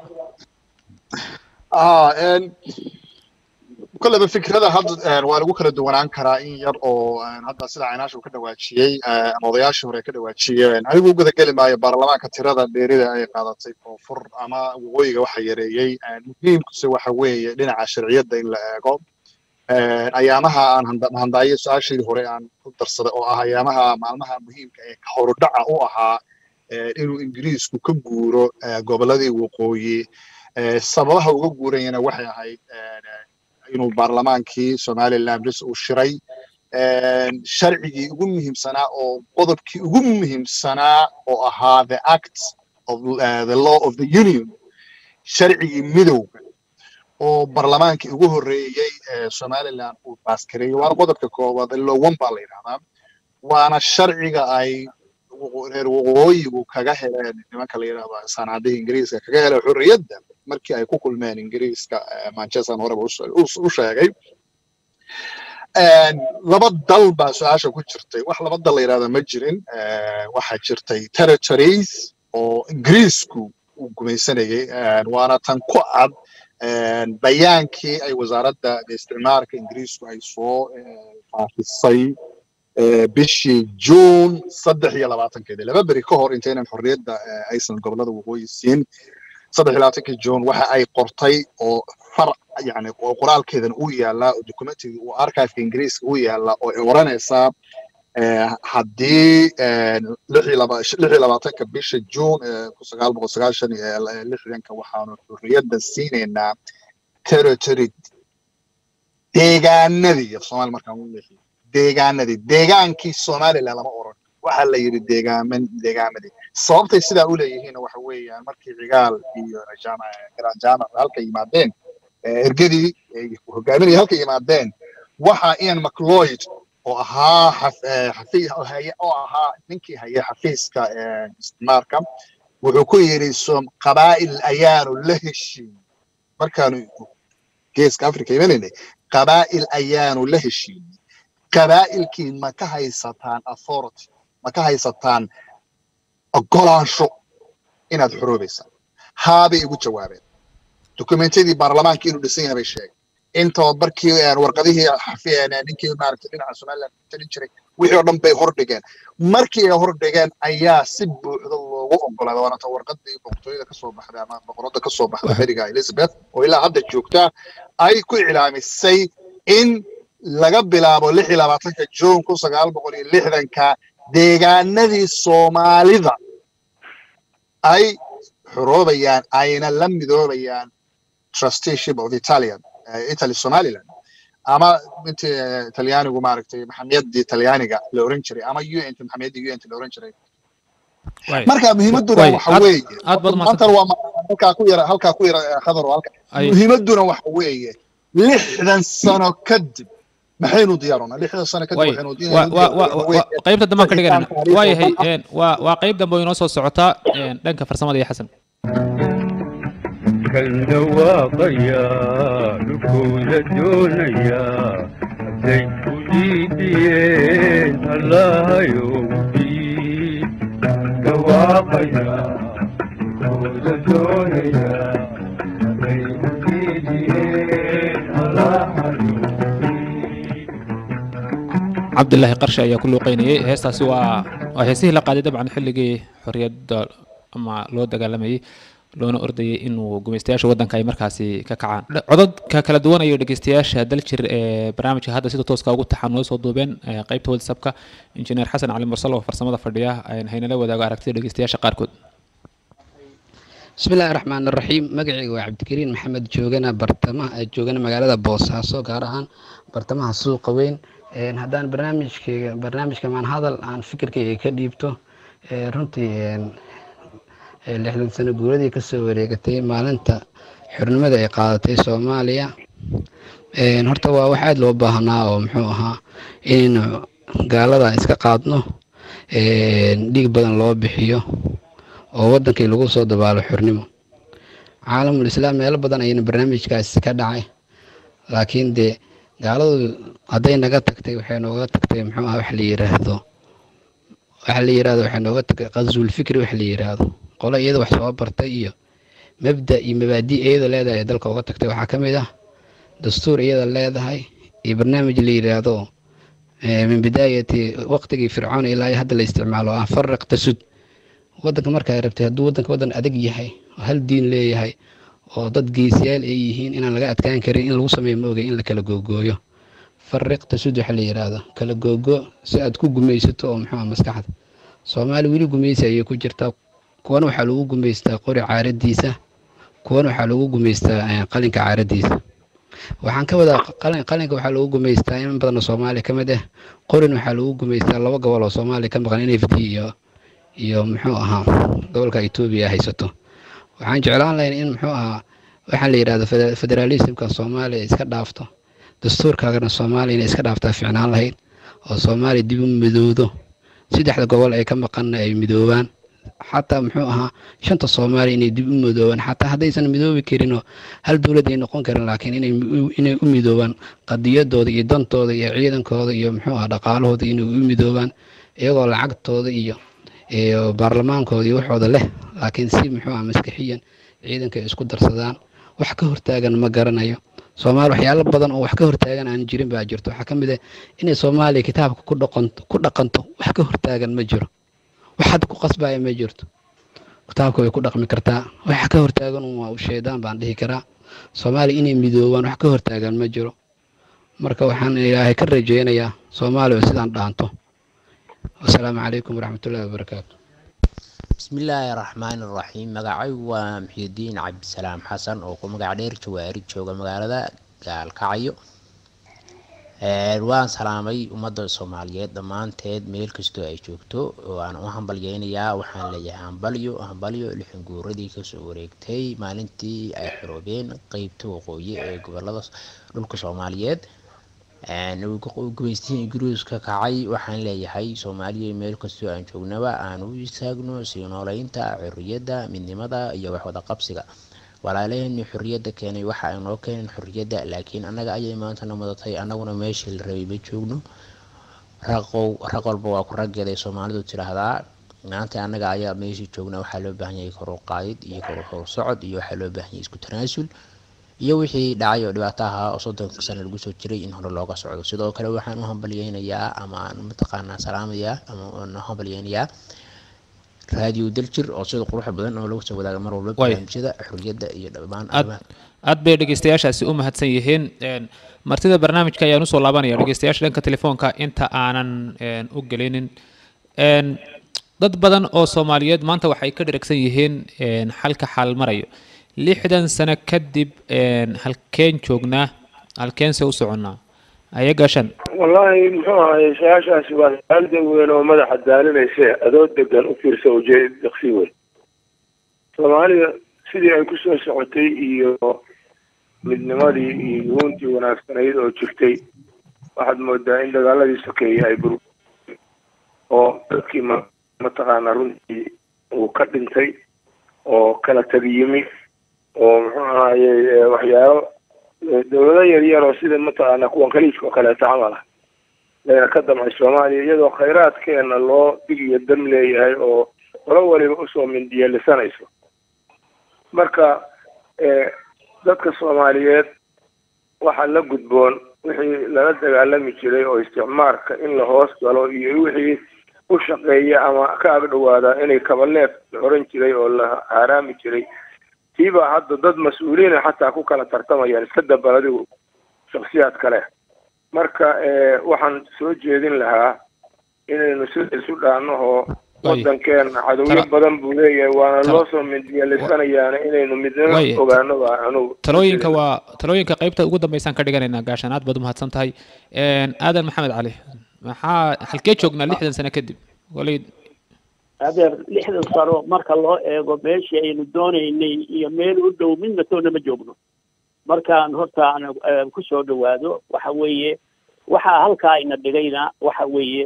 كلها فكرة هذا وأنا كلا دوانان كرا إن ير أو هذا سلعة عناش وكذا واشيء مضياش هو كذا واشيء أنا أقول كذا كلمة يا برلمان كثيرة ذا بيريد أي قاعدة فر أما وعي وحيري مهم كسوة حوي لنا عشرية ده إلا قام أيامها أن هنداي ساشي هوري أن درس أو أيامها معلمها مهم كحوردع أو أها إنه إنجليز كبورو قبل ذي وقوي سببها وقورينا وحي هاي إنه برلمانكي Somaliland بس وشري شرعي يقومهم سنة أو قضب كي يقومهم سنة أو the act of the law of the union شرعي مدو أو برلمانكي يقوه الرئي Somaliland وباسكري وأنا قضب كقوة اللي ومبالي هذا وأنا الشرعي أي وغوي وكجهل ما كلينا سنة دي إنجليز كجهل حرية markii ay ku kulmeen ingiriiska Manchester hore u sheegay laba dal baa su'aasha ku jirtay wax laba dal yiraahdo ma jirin waxa jirtay territories oo ingiriisku uu gumaysanayay waana tan ku cad bayaankii ay wasaaradda isticmaalka ingiriisku ay soo faafisay bishii June 23 laba bari ka hor intaynan xorriyadda aysan gobolada waqooyi siin 23 جون waxa ay qortay oo far yani qoraalkeedan uu yaala dokumentiga uu archive ingiriiska uu yaala oo oranaysa hadii 26 bisha June 1996 waxaanu xorriyadda siineynaa territory deegaanadii Soomaali markaan u leeyahay deegaankii Soomaaliland lama oran waxa la yiri deegaamadii sababtay sidaa u leeyihiin waxa weeyaan markii cigaal iyo jaamac halka yimaadeen ergadii hogaaminay halka yimaadeen waxa Ian McLeod oo ahaa ninkii haya xafiiska isticmaalka wuxuu ku yiri som qabaa'il ayaanu la heshiin markaanu geeska Afrika yimaanay qabaa'il ayaanu la heshiin qabaa'ilkii ma ka haysataan authority ma ka haysataan ogolaansho inaad xoroobaysaa haabay ugu jawaabeen dokumentadii baarlamaanka inuu dhisan yahay bay sheegay intood markii warqadihii xafiyeen ninkii maaragtay dhinaca Somaliland talin jiray wixii oo dhan bay hordhigeen markii ay hordhigeen ayaa si buuxda loogu ogolaaday waana warqadii boqortooyada ka soo baxday ama boqorada ka soo baxday beriga Elizabeth oo ilaa hadda joogta ay ku ilaamisay in laga bilaabo 26 June 1960 deegaanadii Soomaalida ay xoroobayaan ayna la midoobayaan trusteeship of Italy Somaliland ama inta Talyaanigu maaragtay maxamiyadii Talyaaniga la oran jiray ama UN maxamiyadii UN la oran jiray marka muhiimaduna waxa weeye maanta waa halka ku yara khadar halka muhiimaduna waxa weeye 60 sano kadib maxaynu diyaarona 60 sano kadib waxaynu diyaarona qaybta dambe ka dhiganayna waayahay waa qayb dambe inoo soo socota dhanka farsamada iyo xasan kalna waaqaya dhulkooda doonaya hadday ku diidiyeen allahayow diid dhawaaqaya dhulkooda doonaya hadday ku diidiyeen allahayow عبد الله قرش ayaa ku luuqeynayay heestaasi waa heesihii la qaaday dabcan xilligii xorriyadda ama loo dagaalamayay loona ordayay inuu gumaystayaasha waddanka ay markaasi ka kacaan codadka kala duwan iyo dhegeystayaasha daljir ee barnaamijka hadda sida tooska ugu taxan noo soo duubeen qaybta whatsappka injineer xasan cali mursal oo farsamada fadhiya haynala wadaago aragtida dhegeystayaasha qaarkood بسم الله الرحمن الرحيم مقعي وعبد الكريم محمد جوجنا مقالة بوساسو قارهان برتمها السوق وين هدان برنامج كمان هذا عن فكر كي كديبتو runtii lixdan sano guuradii kasoo wareegatay maalinta xornimada ay qaadatay Soomaaliya horta waa wax aad loo baahnaa oo muxuu ahaa in gaalada iska qaadno dhiig badan loo bixiyo oo wadankii lagu soo dabaalo xornimo caalamul islaam meel badan ayna barnaamijkaas ka dhacay laakiin de gaaladu haday naga tagtay waxay nooga tagtay muxuu ahaa wax la yiraahdo waxay nooga tagay qazul fikri wax la yiraahdo qola iyada wax soo bartay iyo mabda iyo mabaadi iyada leedahay dalka uga tagtay waxa kamid ah dastuur iyada leedahay iyo barnaamij la yiraahdo min bidaayati waqtigii fircoon ilaa hadda la isticmaalo farq tasud wadanka marka ay rabtay haduu wadan adag yahay hal diin leeyahay oo dad geesiyaal ay yihiin inaan laga adkaan karin in lagu sameeyo moogay in la kala googooyo فرق تسود حلي هذا كلا جوجو سأد كو جميسته أو محمد مسكحة سومالي ولي جميسة يكون جرتا كونو حلو جميستا قري عارض ديسة كونو حلو جميستا قلنك عارض ديسة وحن كذا قلنك وحلو جميستا يوم بدنا سومالي كم ده قرن حلو جميستا الله وجه ولا سومالي كم بغنيني في دي يوم محوها دول كايتوبيا هيسته وحن جعلان لين إن محوها وحلي هذا فدراليسم كسومالي إسكت dastuurkaagana Soomaaliya inay iska dhaaftaa fiicnaan lahayd oo Soomaaliya dib u midowdo saddexda gobol ay ka maqan ay midoobaan xataa muxuu ahaa shanta Soomaaliya inay dib u midoobaan xataa hadaysan midoobi karin oo hal dawlad ay noqon karin laakiin inay u midoobaan qadiyadooda iyo dantooda iyo ciidankooda iyo muxuu ahaa dhaqaalahooda inay u midoobaan iyagoo lacagtooda iyo baarlamaankooda iyo waxooda leh laakiin si muxuu ahaa maskaxiyan ciidanka isku darsadaan wax ka hortaagan ma garanayo Soomaaliya waxyaalo badan oo wax ka hortaagan aan jirin baa jirto waxa kamid ah in Soomaaliya kitaabka ku dhaqanto wax ka hortaagan ma jiro waxaad ku qasbaya ma jirto kitaabka way ku dhaqmi kartaa wax ka hortaagan waa u sheedaan baan dhihi karaa Soomaaliya inay midoobaan wax ka hortaagan ma jiro marka waxaan ilaahay ka rajeynayaa Soomaaliya sidaan dhaanto assalaamu calaykum waraxmatullaahi wabarakaatuh بسم الله الرحمن الرحيم مقعي ومحي الدين عبد السلام حسن وكو مقع دير جواري جوغا مقالة قال كعيو روان سلامي ومدى الصوماليات دمان تيد ميل كستو اي جوغتو وانا وحنباليانيا وحان ليا هنباليو لحن قوردي كسو وريكتي مالنتي اي حروبين قيبتو وقوية قبالة دولك صوماليات gumaystiin ingiriiska kacay waxaan leeyahay Soomaaliya meel kastoo aan joognaba aan u istaagno si noolaynta xorriyadda midnimada iyo wax wada qabsiga walaaleen xorriyadda keenay waxa ay noo keeneen xorriyadda laakiin anaga ayay maanta namadtay anaguna meeshii la rabay joogno raqolba waa ku rageeday Soomaalidu tiraahdaa maanta anaga ayaa meeshii joogna waxa loo baahan yahay kor u qaadid iyo kor u socod iyo waxa loo baahan yahay isku tanaasul iyo wixii dhacay oo dhibaataha oo 30 sano lagu soo jiray in hore looga socdo sidoo kale waxaan u hambalyeeynayaa ama aan mataqaanaa salaamaya ama aan hambalyeeynayaa radio daljir oo sida qurux badan oo lagu soo wadaaga mar walba barnaamijyada xorriyadda iyo dhammaan aad bay dhageystayaashaasi u mahadsan yihiin martida barnaamijka ayaan u soo laabanaya dhageystayaasha dhanka telefoonka inta aanan u gelinin dad badan oo Soomaaliyeed maanta waxay ka dhiragsan yihiin xalka xal marayo 60 sano kadib halkeen joognaa halkeen soo soconnaa ayaga shan wallahi muxuu ahay shaashaasi waa halda weyn oo madaxa daalinaysa adoo degan u fiirso ujeed daqsi weyn Soomaaliya sidii ay ku soo socotay iyo midnimadii iyo runtii wanaagsanayd oo jirtay waxaad moodaa in dagaaladii sokeeyay ay bur oo dadkii mataqaanaa runtii uu ka dhintay oo kala tagayimi oo muxuu ahaayay waxyaalo dawlado yaryar oo sida mataqaanaa kuwan khaliijka oo kaleeto camal ah leena ka damcay Soomaaliya iyadoo khayraadkeena loo digiyo dam leeyahay oo qolo waliba usoo mindiyelisanayso marka dadka Soomaaliyeed waxaa la gudboon wixii lala dagaalami jiray oo isticmaalka in la hoos galo iyo wixii u shaqeeya ama ka ag dhawaada inay kabaleef oran jiray oo la haraami jiray tiiba hadda dad mas-uuliina xataa ku kala tartamayaan iska dabal adigu shaksiyaad kale marka waxaan soo jeedin lahaa inaynu sida isu dhaanahoo waddankeena cadowyo badan buu leeyahay waana loo soo midyeelisanayaana inaynu midnimo ogaano baa anugu talooyinka qaybta ugu dambeysaan ka dhiganaynaa gaashaan aad baad umahadsan tahay aadan maxamed cali maxaa halkee joognaa 60 sano kadib walay adeer 60 sano marka loo eego meeshii aynu doonaynay iyo meel u dhow midna toona ma joogno markaan horta aan ku soo dhawaado waxa weeye waxa halkaa ina dhigayna waxa weeye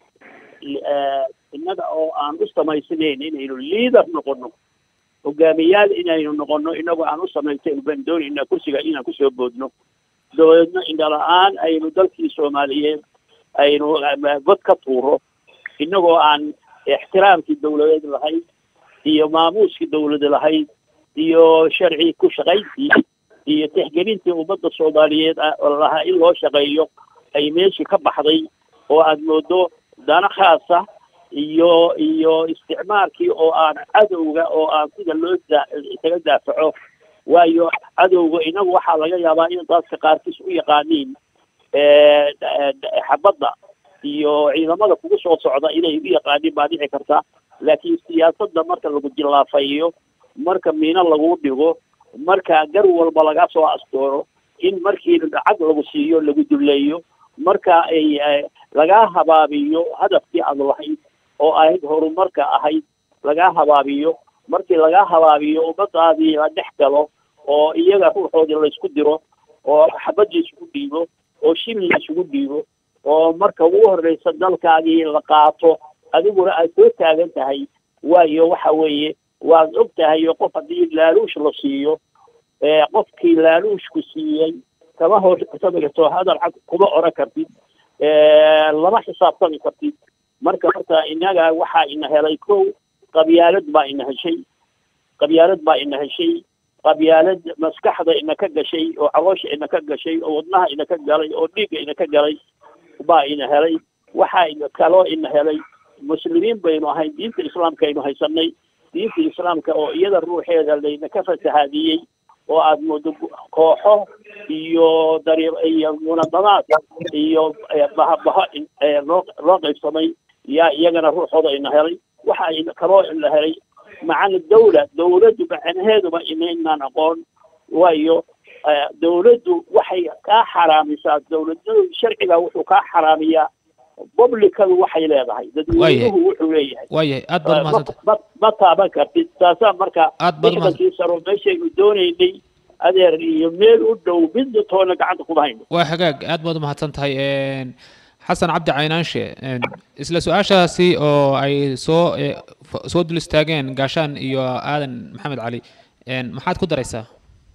innaga oo aan u samaysanayn inaynu leader noqono hogaamiyaal inaynu noqono inagoo aan u samaysanayn baan doonaynaa kursiga inaan kusoo boodno dabadeedna indhala-aan aynu dalkii soomaaliyeed aynu god ka tuuro inagoo aan ixtiraamkii dawladeed lahayd iyo maamuuskii dawlada lahayd iyo sharci ku shaqayntii iyo tixgelintii ummadda soomaaliyeed lahaa in loo shaqeeyo ay meeshii ka baxday oo aad moodo dana khaasa iyo isticmaalkii oo aan cadowga oo aan sida loo isaga daafaco waayo cadowga inagu waxaa laga yaabaa in dadka qaarkiis u yaqaaniin xabadda iyo ciidamada kugu soo socda inay u yaqaaniin baa dhici karta laakiin siyaasadda marka lagu jillaafayo marka miino lagu dhigo marka gar walba laga soo astooro in markii lacag lagu siiyo lagu duleeyo marka ay laga habaabiyo hadafkii aad lahayd oo ahayd horumarka ahayd laga habaabiyo markii laga habaabiyo ummadaadii la dhex galo oo iyaga ruuxoodii la isku diro oo xabadii isugu dhiibo oo shil la isugu dhiibo oo marka ugu horreysa dalkaagii la qaato adiguna aad soo taagan tahay waayo waxa weeye waad og tahay qof haddii laaluush la siiyo qofkii laaluushku siiyey kama hortamayso hadal xaq kuma oran kartid lama xisaabtami kartid marka horta inaga waxaa ina helay kow qabyaalad baa ina heshay qabyaalad maskaxda ina ka gashay oo caloosha ina ka gashay oo wadnaha ina ka galay oo dhiigga ina ka galay baa ina helay waxaa ina kaloo ina helay muslimiin baynu ahayn diinta islaamka aynu haysanay diinta islaamka oo iyada ruuxeeda layna ka fasahaadiyey oo aad moodo kooxo iyo iyo munadamaad iyo bahabaha loo qaybsamay yaa iyagana ruuxooda ina helay waxa ina kaloo ina helay macana dawladdu macnaheeduba inaynaan aqoon waayo dawladdu waxay kaa xaraamisaa dawladdu sharciga wuxuu kaa xaraamiyaa publicadu waxay leedahay dadweynuhu wuxuu leeyahay aad baad mahadsantahay ma taaban kartid taasaa marka lixdankii sano meeshaynu doonaynay adeer iyo meel u dhow midna toona gacanta kuma hayno waa hagaag aad baad umahadsan tahay xasan cabdi caynaanshe isla su-aashaasi oo ay soo dul istaageen gaashaan iyo aadan maxamed cali maxaad ku daraysaa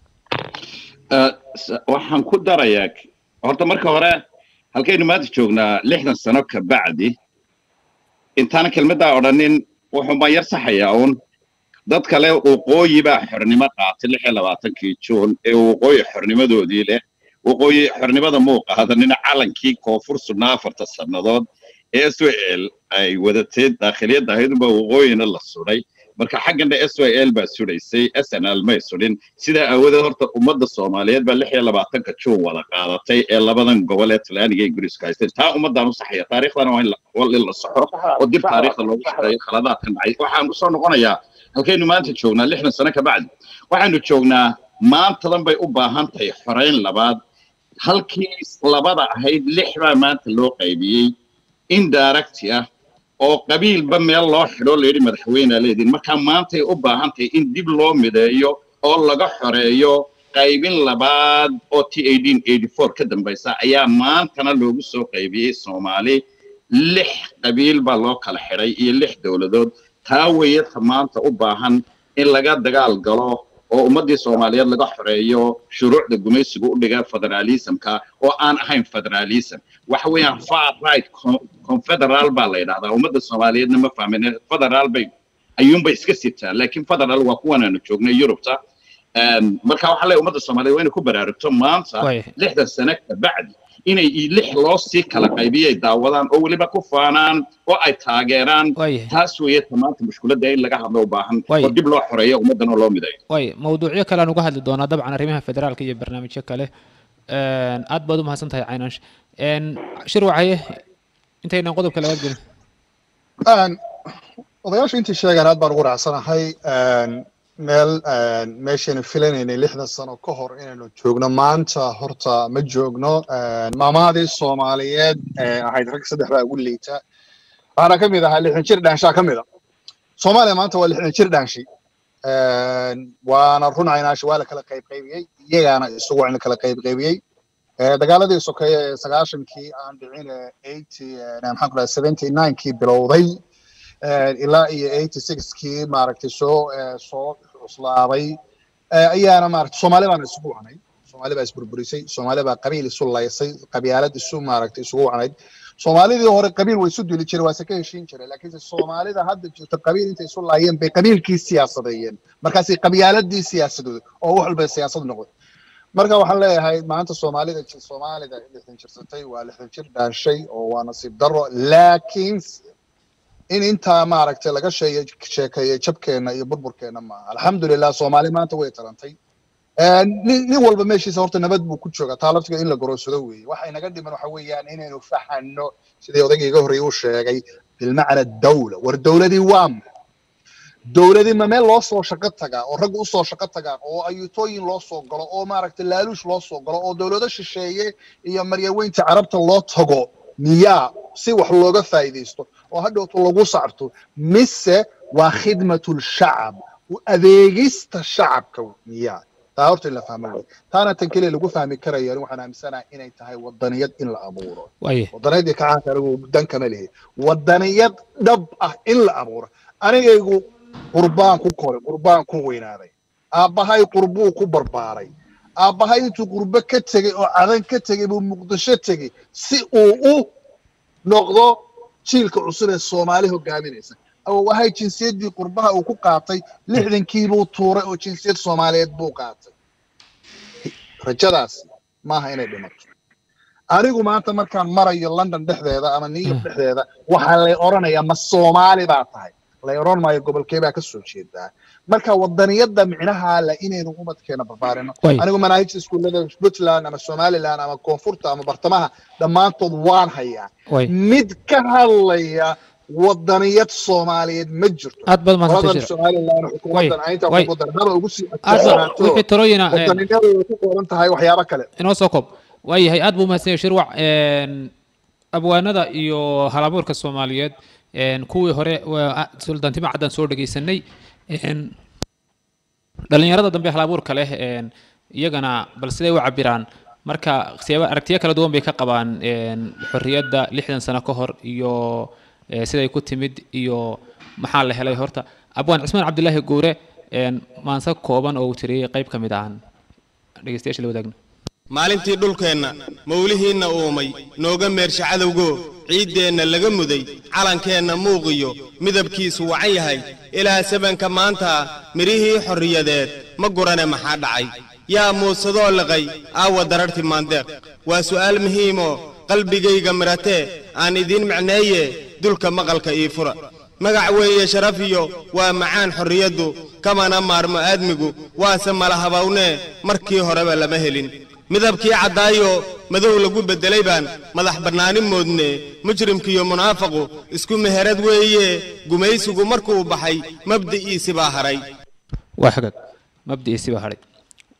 waxaan ku darayaa horta marka hore halkaynu maanta joognaa 60 sano ka bacdi intaan kelmaddaa odhanin wuxuu ma yar saxayaa uun dad kale waqooyi baa xornimo qaatay 26 juun ee waqooyi xornimadoodii leh waqooyi xornimada muu qaadanina calankii koonfur sugnaa 4 sannadood ee SWL ay wadatay daakhiliyadda ahaydunba waqooyina la suray marka xaggana SWL baa suraysay SNL may surin sida awoodeed horta ummadda Soomaaliyeed baa 26 juun wada qaadatay ee labadan gobol ee Talyaaniga iyo Ingiriiska haysteen taa ummaddan u saxaya taariikhdana waa in la saxo oo dib taariikhda loogu shaqeeyo khaladaadkan dhacay waxaan u soo noqonayaa halkaynu maanta joognaa 60 sano ka bacdi waxaanu joognaa maantadan bay u baahan tahay xoreyn labaad halkii labada ahayd 6 baa maanta loo qaybiyey indirect ah oo qabiilba meel loo xidho leeyahay madaxweyne leedin marka maantay u baahan tahay in dib loo mideeyo oo laga xoreeyo qaybin labaad oo 1884 ka dambaysa ayaa maantana loogu soo qaybiyey Soomaali 6 qabiil baa loo kala xidhay iyo 6 dawladood taa weeye maanta u baahan in laga dagaal galo oo ummadii Soomaaliyeed laga xoreeyo shuruucda gumaysiga u dhiga federalismka oo aan ahayn federalism waxa weeyaan far right confederal baa la yiraahdaa ummadda Soomaaliyeedna ma fahmin federal bay ayuunba iska sitaan laakiin federal waa kuwan aanu joognay Yurubta marka waxa la ummadda Soomaaliyeed waa inay ku baraarugto maanta 60 sano ka bacdi inay lix loo sii kala qaybiyay daawadaan oo waliba ku faanaan oo ay taageeraan taas weeye tamaanta mushkiladda in laga hadlo u baahan oo dib loo xoreeyo ummadana loo mideeyo mawduucyo kale aan uga hadli doonaa dabcan arrimaha federaalka iyo barnaamijyo kale aad baad u mahadsan tahay Caynaash shir wacaye intaynan qodobka laga gelin odayaashu intii sheegaan aad baan ugu raacsanahay meeshaynu filanaynay 60 sano ka hor inaynu joogno maanta horta ma joogno maamaadii Soomaaliyeed ahayd rag saddex baa ugu liita waxaana ka mid ahaa 60 jir dhaanshaa ka mid ah Soomaaliya maanta waa 60 jir dhaanshi waana run Caynaash waa la kala qaybiyay iyagaana isugu in kala qaybiyay dagaaladii sokeeye 90kii aan dhicin 80 maxaan ku dhahay 79kii bilowday ilaa iyo 86kii maaragtay soo cuslaaday ayaana maaragtay Soomaaliya baan isugu wacnay Soomaaliya baa isburburisay Soomaaliya baa qabiil isu laysay qabyaalad isu maaragtay isugu wacnay Soomaalidii hore qabiil way isu dili jiray waa ka heshiin jiray laakiin Soomaalida hadda jirta qabiil intay isu laayeen bay qabiilkii siyaasadeeyeen markaas qabyaaladii siyaasadeed oo wax walba siyaasad noqday marka waxaan leeyahay maanta Soomaalida 60 jirsatay waa 60 jir dhaanshay oo waa nasiib darro laakiin in inta maaragtay laga sheekeeyay jabkeena iyo burburkeena ma alxamdulillah Soomaali maanta way tarantay nin walba meeshiisa horta nabad buu ku joogaa taalabtiga in la goroosado weeye waxa inaga dhiman waxa weeyaan inaynu fahanno sidii odayga hore uu sheegay bil macna dawla war dawladii waam dawladii ma meel loo soo shaqo tagaa oo rag u soo shaqo tagaa oo ayuutooyin loo soo galo oo maaragtay laaluush loo soo galo oo dawlado shisheeye iyo maryaweynta carabta loo tago miyaa si wax looga faa'iideysto oo hadhowto lagu sacabto mise waa khidmatul shacab u adeegista shacabka miyaa taa horta la fahmo taana tan kale lagu fahmi karayo waxaan aaminsanahay inay tahay wadaniyad in la abuuro wadaniyad ka caanka dan kama leeyahay wadaniyad dhab ah in la abuuro anigaygu qurbaan ku koray qurbaan ku weynaaday aabahay qurbuu ku barbaaray aabahay intuu qurbe ka tagay oo cadan ka tagay buu muqdisho tagay si uu u noqdo jiilka cusub ee Soomaali hogaaminaysa oo wahay jinsiyadii qurbaha uu ku qaatay 60kii buu tuuray oo jinsiyad Soomaaliyeed buu qaatay rajadaas maaha inay dhimato anigu maanta markaan marayo London dhexdeeda ama New York dhexdeeda waxa la oranayaa ma Soomaali baa tahay la oran maayo gobolkee baa ka soo jeedaa marka wadaniyada micnaha la inaynu umadkeena barbaarino anigu manaahij iskuulada Puntland ama Somaliland ama koonfurta ama bartamaha dhamaantood waan hayaa mid ka hadlaya wadaniyad Soomaaliyeed ma jirto aad bad ma tahay Somaliland xukuumadan aynta ku darnaba ugu sii wixii tarooyina ku qoran tahay waxyaabo kale inoo soo koob waayahay aad buu mahadsan shirwac abwaanada iyo halabuurka Soomaaliyeed kuwii hore suldaantima cadan soo dhageysanay dhalinyarada dambe halabuurka leh iyagana bal siday u cabiraan marka aragtiyo kala duwan bay ka qabaan xorriyadda 60 sano ka hor iyo siday ku timid iyo maxaa la helay horta abwaan Cismaan Cabdullaahi Guure maansa kooban oo tiriyay qayb kamid ah dhageystayaasha la wadaagna maalintii dhulkeenna mawlihiina uumay nooga meersha cadowgo ciideenna laga muday calankeenna muuqiyo midabkiisu wacan yahay ilaa sabanka maanta mirihii xorriyadeed ma gurane maxaa dhacay yaa muusadoo liqay aawa dararti maandeeq waa su'aal muhiimo qalbigayga miratee aan idiin macneeye dulka maqalka ii fura magac weeye sharaf iyo waa macaan xorriyaddu kamana maarmo aadmigu waase mala habawnee markii horeba lama helin midabkii caddaayo madow lagu beddelay baan madax bannaani moodne mujrimkiiyo munaafaqu isku meherad weeye gumaysigu markuu baxay mabdi'iisi baa haray waa xagag mabdi'iisi baa haray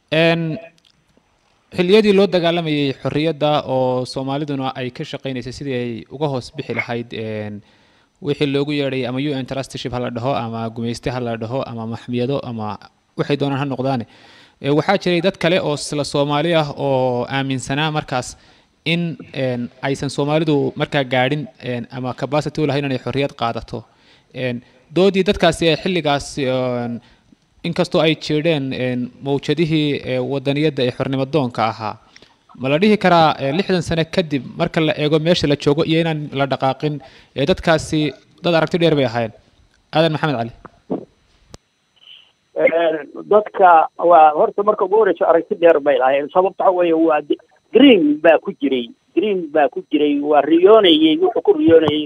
xilliyadii loo dagaalamayay xorriyadda oo Soomaaliduna ay ka shaqeynaysay sidii ay uga hoos bixi lahayd wixii loogu yeeray ama UN trusteeship hala dhaho ama gumayste hala dhaho ama maxmiyado ama waxay doonaan ha noqdaan waxaa jiray dad kale oo isla Soomaali ah oo aaminsanaa markaas in aysan Soomaalidu markaa gaadhin ama capacity u lahayn inay xorriyad qaadato doodii dadkaasi xilligaas inkastoo ay jeedeen mawjadihii wadaniyadda ee xornimadoonka ahaa ma la dhihi karaa 60 sano kadib marka la eego meesha la joogo iyo inaan la dhaqaaqin dadkaasi dad aragti dheer bay ahaayeen aadan maxamed cali dadka waa horta marka ugu horeysa aragti dheer bay lahaayeen sababta waxa weeye green baa ku jiray waa riyoonayay wuxuu ku riyoonayay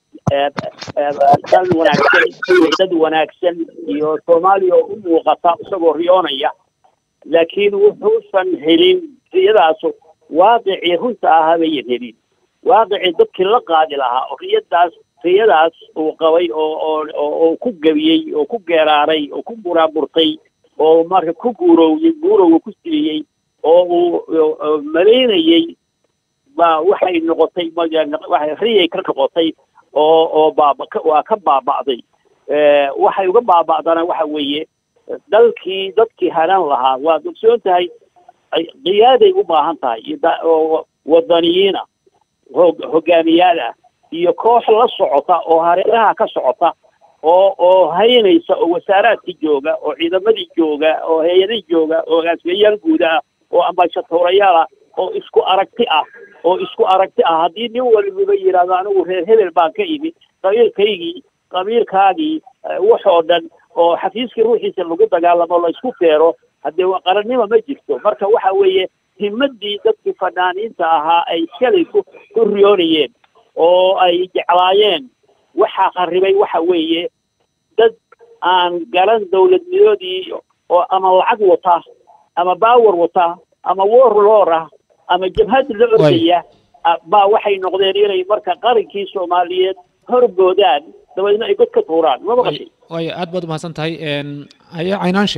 dad wanaagsan iyo Soomaaliya u muuqata isagoo riyoonaya laakiin wuxuusan helin riyadaas waaqicii runta ahaa bay helin waaqicii dadkii la qaadi lahaa oo riyadaas uu qabay oo ku gabiyey oo ku geeraaray oo ku burburtay oo marka ku guurowga ku siiyey oo uu maleynayay ba waxay noqotay waxay riyay ka noqotay oo waa ka baaba'day waxay uga baaba'dana waxa weeye dadkii haran lahaa waa ogsoon tahay qiyaaday u baahan tahay wadaniyiina hogaamiyaal ah iyo koox la socota oo hareeraha ka socota oo haynaysa oo wasaaraadkii jooga oo ciidamadii jooga oo hay'adihii jooga oo agaasimayaal guud ah oo ambassadoorayaal ah oo isku aragti ah haddii nin walba yiraahdo anigu reer hebel baan ka imi qabiilkaagii waxoo dhan oo xafiiskii ruuxiisa lagu dagaalamo la isku feero haddee qarannimo ma jirto marka waxa weeye himadii dadkii fanaaniinta ahaa ay shalay ku riyoonayeen oo ay jeclaayeen waxaa qarribay waxa weeye dad aan garan dowladnimadii oo ama lacag wata ama baawar wata ama warlord ah ama jabhad la ordaya baa waxay noqdeen inay marka qarankii Soomaaliyeed horboodaan dabadeedna ay god ka tuuraan ma maqashay way aad baad mahadsan tahay ayaa caynaanshe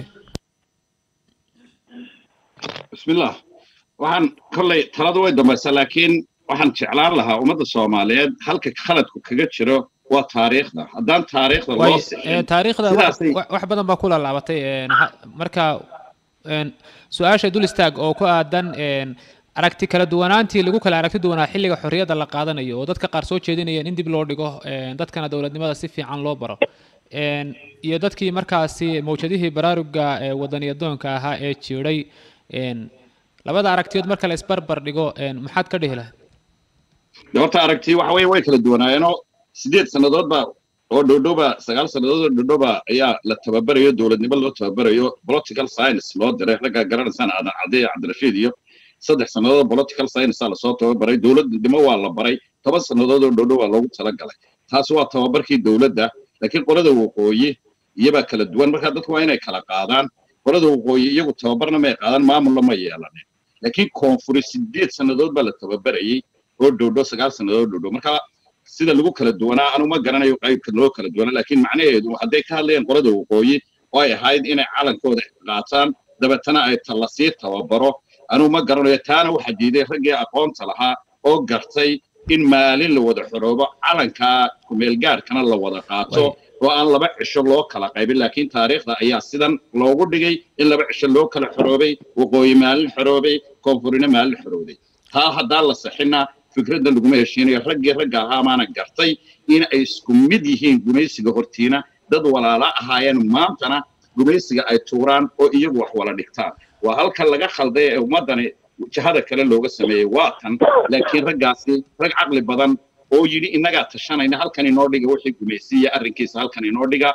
bismillah waxaan kolley taladu way dambaysaa laakiin waxaan jeclaan lahaa ummadda Soomaaliyeed halka khaladku kaga jiro waa taariikhda haddaan taariikhda loo sixin taariikhda wax badan baa ku laalaabatay marka su'aasha dul istaag oo ku aadan aragti kala duwanaantii lagu kala aragti duwanaa xilliga xorriyadda la qaadanayo oo dadka qaar soo jeedinayeen in dib loo dhigo dadkana dowladnimada si fiican loo baro iyo dadkii markaasi mawjadihii baraaruga wadaniyadoonka ahaa ee jiray labada aragtiyood marka la isbarbar dhigo maxaad ka dhihi lahayd horta aragti waxa way kala duwanaayeenoo 8 sanadood baa oo dhowdhowba 9 sanadood oo dhowdhowba ayaa la tababarayo dowladnimo loo tababarayo political science loo diray ragga garanaysan aadan cadee cabdirashiid iyo 3 sanadood political science la soo tababaray dowladnimo waa la baray 10 sanadood oo dhowdhow waa loogu talagalay taas waa tababarkii dowladda laakiin qolada waqooyi iyaba kala duwan marka dadku waa inay kala qaadaan qolada waqooyi iyagu tababarna ma qaadaan maamulna ma yeelanin laakiin koonfuri 8 sanadood baa la tababarayay oo dhowdhow 9 sanadood dhowdhow marka sida lagu kala duwanaa anu ma garanayo qaybka loo kala duwanaa laakiin macnaheedu hadday ka hadlayeen qolada waqooyi oo ay ahayd inay calankooda qaataan dabeetana ay talasii tababaro anu ma garanayo taana waxa diiday raggii aqoonta lahaa oo gartay in maalin la wada xoroobo calanka kumeel gaarkana la wada qaato oo aan laba cisho loo kala qaybin laakiin taariikhda ayaa sidan loogu dhigay in laba cisho loo kala xoroobay waqooyi maalin xoroobay koonfurina maalin xoroobay taa haddaa la saxina fikradda laguma heshiinayo ragga ahaa maana gartay in ay isku mid yihiin gumaysiga hortiina dad walaala ahaayeen maantana gumaysiga ay tuuraan oo iyagu wax wala dhigtaan waa halka laga khalday ee ummadani jahada kale looga sameeyay waa tan laakiin raggaasi rag caqli badan oo yidhi innagaa tashanayna halkan inoo dhiga wixii gumaysiya arrinkiisa halkan inoo dhiga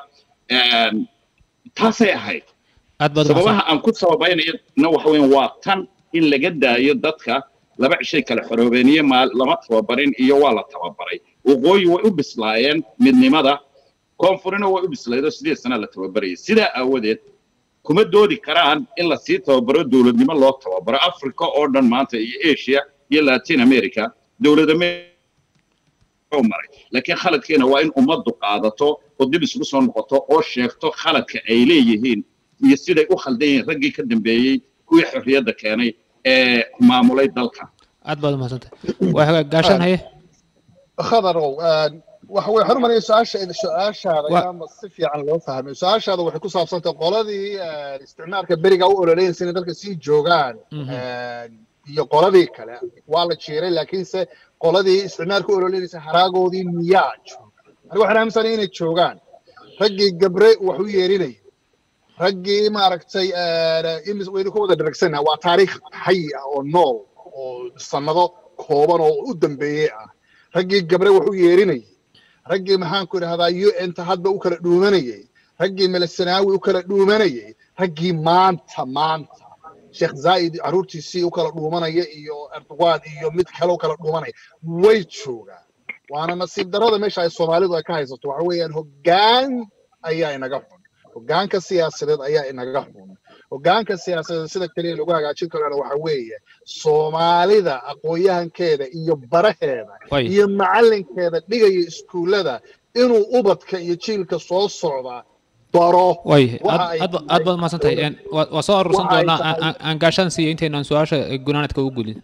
taasay ahayd sababaha aan ku sababaynayna waxa weyn waa tan in laga daayo dadka laba cishay kala xoroobeeniye lama tababarin iyo waa la tababaray waqooyi way u bislaayeen midnimada koonfurina way u bislaayeen 8 sano la tababarayay sidaa aawadeed kuma doodi karaan in la sii tababaro dowladnimo loo tababaro Afrika oo dhan maanta iyo Asia iyo Latin America dowladda maray laakiin khaladkeena waa in ummaddu qaadato oo dib isugu soo noqoto oo sheegto khaladka ay leeyihiin iyo siday u khaldayeen raggii ka dambeeyay kuwii xorriyadda keenay ee maamulay dalka aad baad mahadsantahay waa gaashan haye khadarow waxa way xarumanay su'aashaada ama si fiican loo fahmay su'aashaada waxay ku saabsantay qoladii isticmaalka beriga u ololeeyay in dalka sii joogaan iyo qoladii kale waa la jeeray laakiinse qoladii isticmaalka u ololeeyay haraagoodii miyaa anigu waxaan aaminsanay inay joogaan raggii gabre wax u yeerinay raggii maaragtay imis weyn ku wada dharagsanaa waa taariikh xay ah oo nool oo sanado kooban oo u dambeeyay ah raggii gabre wax u yeerinay raggii maxaan ku idhahdaa UN ta hadba u kala dhuumanayay raggii malasanaawi u kala dhuumanayay raggii maanta sheekh zaid caruurtiisii u kala dhuumanaya iyo erdogan iyo mid kale u kala dhuumanaya way joogaan waana nasiib darada meesha ay soomaalidu ay ka haysato waxa weeyaan hoggaan ayaa inaga xun hoggaanka siyaasadeed ayaa inaga xun hoggaanka siyaasadeed sida kaliya lagu hagaajin karana waxa weeye soomaalida aqoon-yahankeeda iyo baraheeda iyo macalinkeeda dhigaya iskuullada inuu ubadka iyo jiilka soo socda baro aad baad mahadsantahay waa soo urursan doonaa aan gaashaan siiyo intaynaan su-aasha gunaanadka u gulin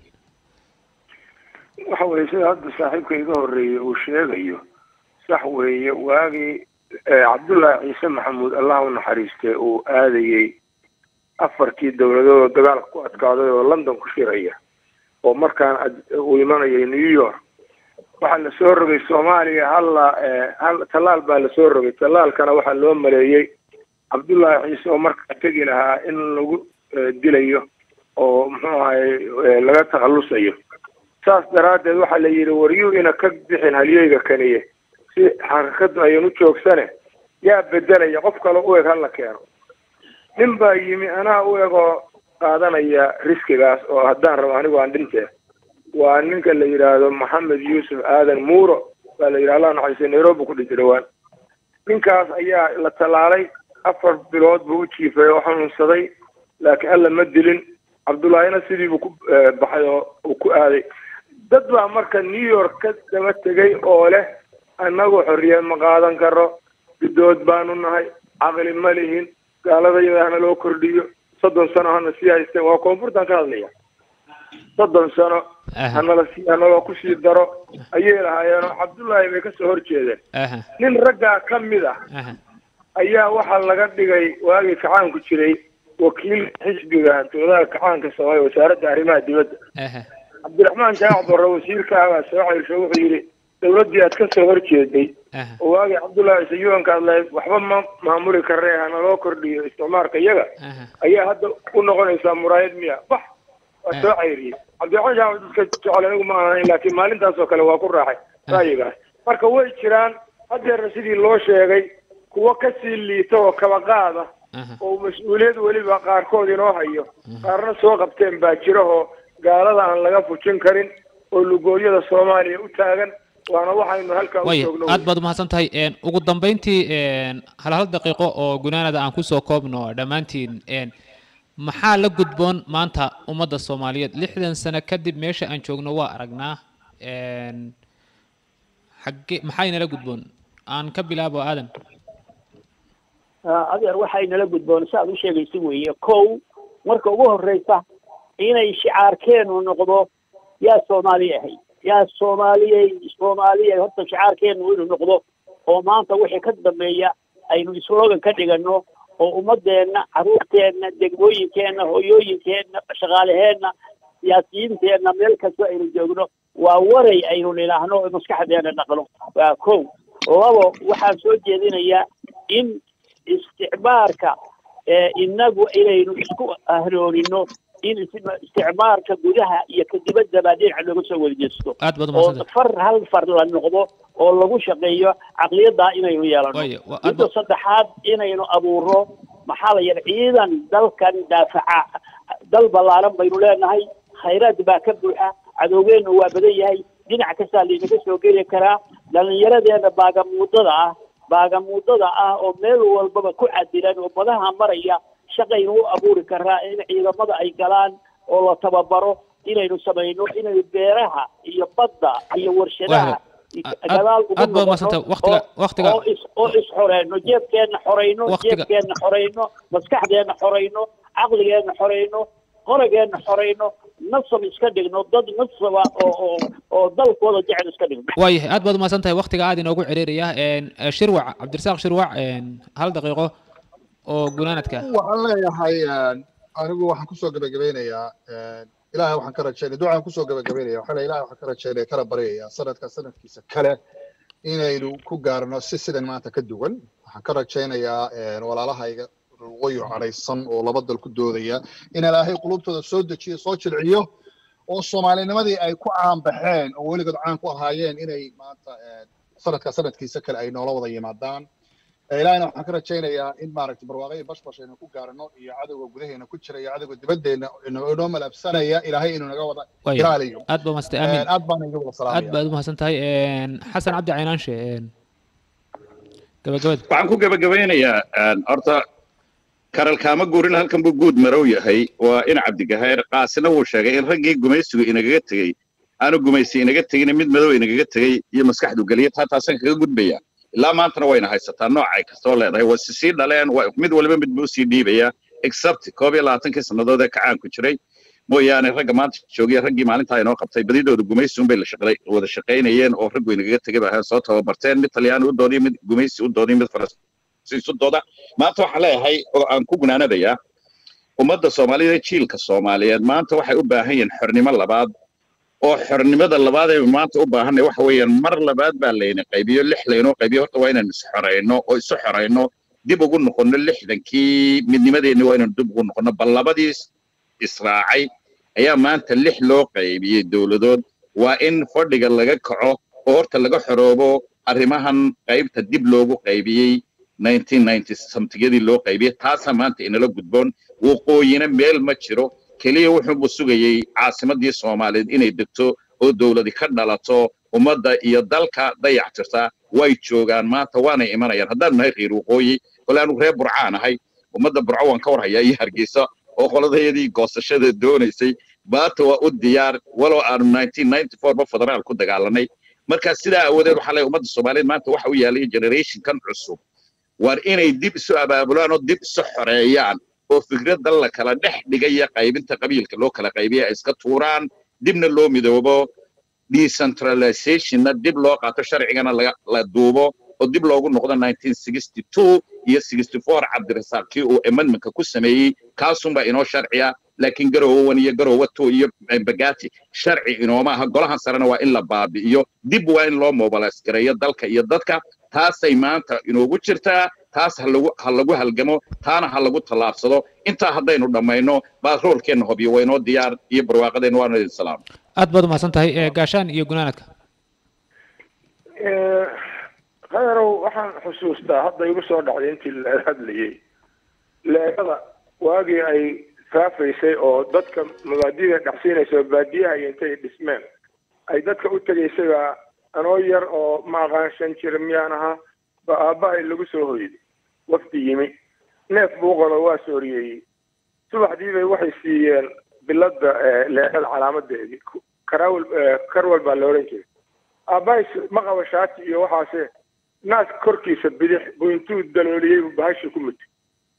waxa weeye sida hadda saaxiibka iga horreeyey uu sheegayo sax weeye waagii cabdullaahi ciise maxamuud allah u naxariistay uu aadayey afartii dowladood dagaalka ku adkaaday oo london ku shiraya oo markaan uu imanayay new york waxaa la soo rogay soomaaliya hal tallaal baa la soo rogay tallaalkana waxaa loo maleeyey cabdullaahi ciise oo markaa tegi lahaa in lagu dilayo oo muxuu ahay laga takhallusayo saas daraaddeed waxaa la yidhi waryuu ina ka bixin halyeyga kaniye si xaqiiqadu ayan u joogsane yaa bedelaya qof kale u eg hala keeno nin baa yimi anaa u egoo qaadanaya riskigaas oo haddaan rabo anigu aan dhintee waa ninka la yidhaahdo maxamed yuusuf aadan muuro baa la yidhi allah naxariistay nairobi ku dhintay dhawaan ninkaas ayaa la tallaalay 4 bilood buu u jiifay oo xanuunsaday laakiin alla ma dilin cabdullaahina sidii buu ku baxay oo uu ku aaday dad baa marka new york ka daba tegay oo leh annagu xorriyad ma qaadan karo bidood baanu nahay caqli ma lihin gaaladayada hana loo kordhiyo 30 sano hana sii haysteen waa koonfurtan ka hadlaya 30 sano hanala ku sii daro ayay lahaayeen cabdullaahi bay ka soo horjeedeen nin raggaa ka mid ah ayaa waxaa laga dhigay waagii kacaanku jiray wakiil xisbiga dowladaha kacaanka soomaaliya wasaaradda arrimaha dibadda cabdiraxmaan jaac barre wasiirka ah soo ceyrsho wuxuu yidhi dowladdii aad ka soo horjeeday oo waagii cabdullaahi ciise yuwanka hadlay waxba ma maamuli karee hana loo kordhiyo isticmaalka iyaga ayaa hadda u noqonaysaa muraayad miya bax waa soo ceyriyey cabdiraxmaan jaac dadka jecel anigu ma ahayn laakiin maalintaas oo kale waa ku raaxay ra'yigaas marka way jiraan haddeerna sidii loo sheegay kuwa kasii liita oo kaba qaada oo mas-uuliyad weliba qaarkood inoo hayo qaarna soo qabteen baa jira oo gaalada aan laga fujin karin oo lugooyada soomaaliya u taagan waana waxaynu halkaa u joogno aad baad umahadsan tahay ugu dambeyntii hal daqiiqo oo gunaanada aan kusoo koobno dhammaantiin maxaa la gudboon maanta ummadda soomaaliyeed 60 sano kadib meesha aan joogno waa aragnaa maxay nala gudboon aan ka bilaabo aadan adeer waxay nala gudboon saad u sheegaysa weeye kow marka ugu horreysa inay shicaarkeenu noqdo yaa soomaali ahay yaa soomaaliyey horta shicaarkeenu inuu noqdo oo maanta wixii ka dambeeya aynu slogan ka dhigano oo ummadeenna caruurteenna degmooyinkeenna hooyooyinkeenna shaqaaleheenna siyaasiyiinteenna meel kasta aynu joogno waa waray aynu nidhaahno oo maskaxdeena dhaqno waa kow labo waxaan soo jeedinayaa in isticmaalka inagu inaynu isku ahroonino in isticmaalka gudaha iyo ka dibaddaba dhinaca looga soo wada jeesto oo hal far la noqdo oo lagu shaqeeyo caqliyaddaa inaynu yeelano midda saddexaad inaynu abuuro maxaa la yidhi ciidan dalkan daafaca dal ballaaran baynu leenahay khayraad baa ka buuxa cadowgeennu waa badan yahay dhinac kastaa laynaga soo geli karaa dhallinyaradeena baagamuudada ah oo meel walbaba ku cadilan oo badaha maraya shaqaynu u abuuri karaa in ciidamada ay galaan oo la tababaro inaynu samayno inaynu beeraha iyo badda iyo warshadaha gadaal ugu noqono oo isxoreyno jeebkeenna xoreyno maskaxdeenna xoreyno caqligeenna xoreyno qorageenna xoreyno nasab iska dhigno dad nasaba oo dalkooda jecel iska dhigno waayahay aad baad umahadsan tahay waqtiga aad inoogu ciriiraya shirwac cabdirasaaq shirwac hal daqiiqo oo gunaanadka waxaan leeyahay anigu waxaan kusoo gabagabeynayaa ilaahay waxaan ka rajaynaya ducaan kusoo gabagabeynaya waxaa ilaahay waxaan ka rajaynaya kana baryayaa sanadkiisa kale inaynu ku gaarno sidan maanta ka duwan waxaan ka rajaynayaa walaalahayga waqooyi cadhaysan oo laba dal ku doodaya in ilaahay qulubtooda soo dejiyo soo jilciyo oo soomaalinimadii ay ku caan baxeen oo weligood caan ku ahaayeen inay maanta sanadkiisa kale ay noola wada yimaadaan ilaahayna waxaan ka rajaynayaa in maaragtay barwaaqo bashbash aynu ku gaarano iyo cadowga gudaheena ku jira iyo cadowga dibaddeena inoo malabsanaya ilaahay inuu naga wada ilaaliyo aad baa mahadsan aamin aad baan iga wada salaamaya aad baad u mahadsan tahay xasan cabdi caynaanshe gabagabada waxaan ku gabagabeynayaa horta karalkaama guurin halkan buu guud marow yahay waa in cabdigaheer qaasina wuu sheegay in raggii gumaysigu inagaga tegey aanu gumaysi inaga tegin mid madow inagaga tegey iyo maskaxdu geliya taasaan kaga gudbaya ilaa maantana wayna haysataa noocay kastoo leedahay waa sii dhaleen mid waliba mid buu sii dhiibaya except 22 sannadood ee kacaanku jiray mooyaane ragga maanta joogay raggii maalintaa inoo qabtay badidooda gumaysi unbay wada shaqaynayeen oo raggu inagaga tegay baa soo tababarteen mid talyaani u doodiyay mid gumaysi u doodiyay mid faransiis u dooda maanta waxaan leeyahay oo aan ku gunaanadayaa ummadda Soomaaliyeed jiilka Soomaaliyeed maanta waxay u baahan yihiin xornimo labaad oo xornimada labaad ee maanta u baahanay waxa weeyaan mar labaad baa layna qaybiyo lix layno qaybiyo horta waa inaan isxoreyno oo isu xoreyno dib ugu noqono 60kii midnimadeena waa inaan dib ugu noqono bal labadii israacay ayaa maanta 6 loo qaybiyay dawladood waa in fadhiga laga kaco oo horta laga xoroobo arrimahan qaybta dib loogu qaybiyay 1990 something loo qaybiyay taasa maanta inala gudboon waqooyina meel ma jiro kaliya wuxuu sugayay caasimadii Soomaaliyeed inay degto oo dawladda ka dhalato ummadda iyo dalka dayactirta way joogaan maanta waana imanayaan haddaan nahay reer waqooyi walaanu reer Burcaan ahay ummadda Burco waan ka warhayaa iyo Hargeysa oo qoladayadii goosashada doonaysay baata waa u diyaar walow aan 1994 ba federaal ku dagaalanay marka sidaa awoodeed waxa la ummadda Soomaaliyeed maanta waxa u yaalay generation kan cusub war inay dib isu abaabulaan oo dib isu xoreeyaan oo fikradda la kala dhex dhigaya qaybinta qabiilka loo kala qaybiyo iska tuuraan dibna loo midoobo decentralization dib loo qaato sharcigana la duubo oo dib loogu noqdo 1962 iyo 64 Cabdirasaaqkii oo amendmentka ku sameeyay kaasumba inoo sharciya laakiin garoowan iyo garoowato iyo bagati sharci inooma aha golahan sarena waa in la baabi'iyo dib waa in loo mobilize gareeyo dalka iyo dadka taasay maanta inoogu jirtaa taas ha lagu halgamo taana ha lagu tallaabsado intaa haddaynu dhammayno baasroolkeenna hobiyo waynoo diyaar iyo barwaaqadeenna waana idin salaam aad baad u mahadsan tahay gaashaan iyo gunaanadka khayrow waxaan xusuustaa hadda igu soo dhacday intii la hadlayay leegada waagii ay faafaysay oo dadka mabaadiida dhacsiinaysa baadiyaha iyo intay dhismeen ay dadka u tegaysayba anoo yar oo ma aqaanshan jira miyaan ahaa ba aabbahay lagu soo hoyday wafdi yimi neef buu qolo waa sooriyeeyey subaxdii bay waxay siiyeen biladda leegada calaamadeedii karwal baa la oran jiray aabbahay ma qaba shaati iyo waxaase naas korkiisa bidix buu intuu dalooliyey buu bahashii ku mutay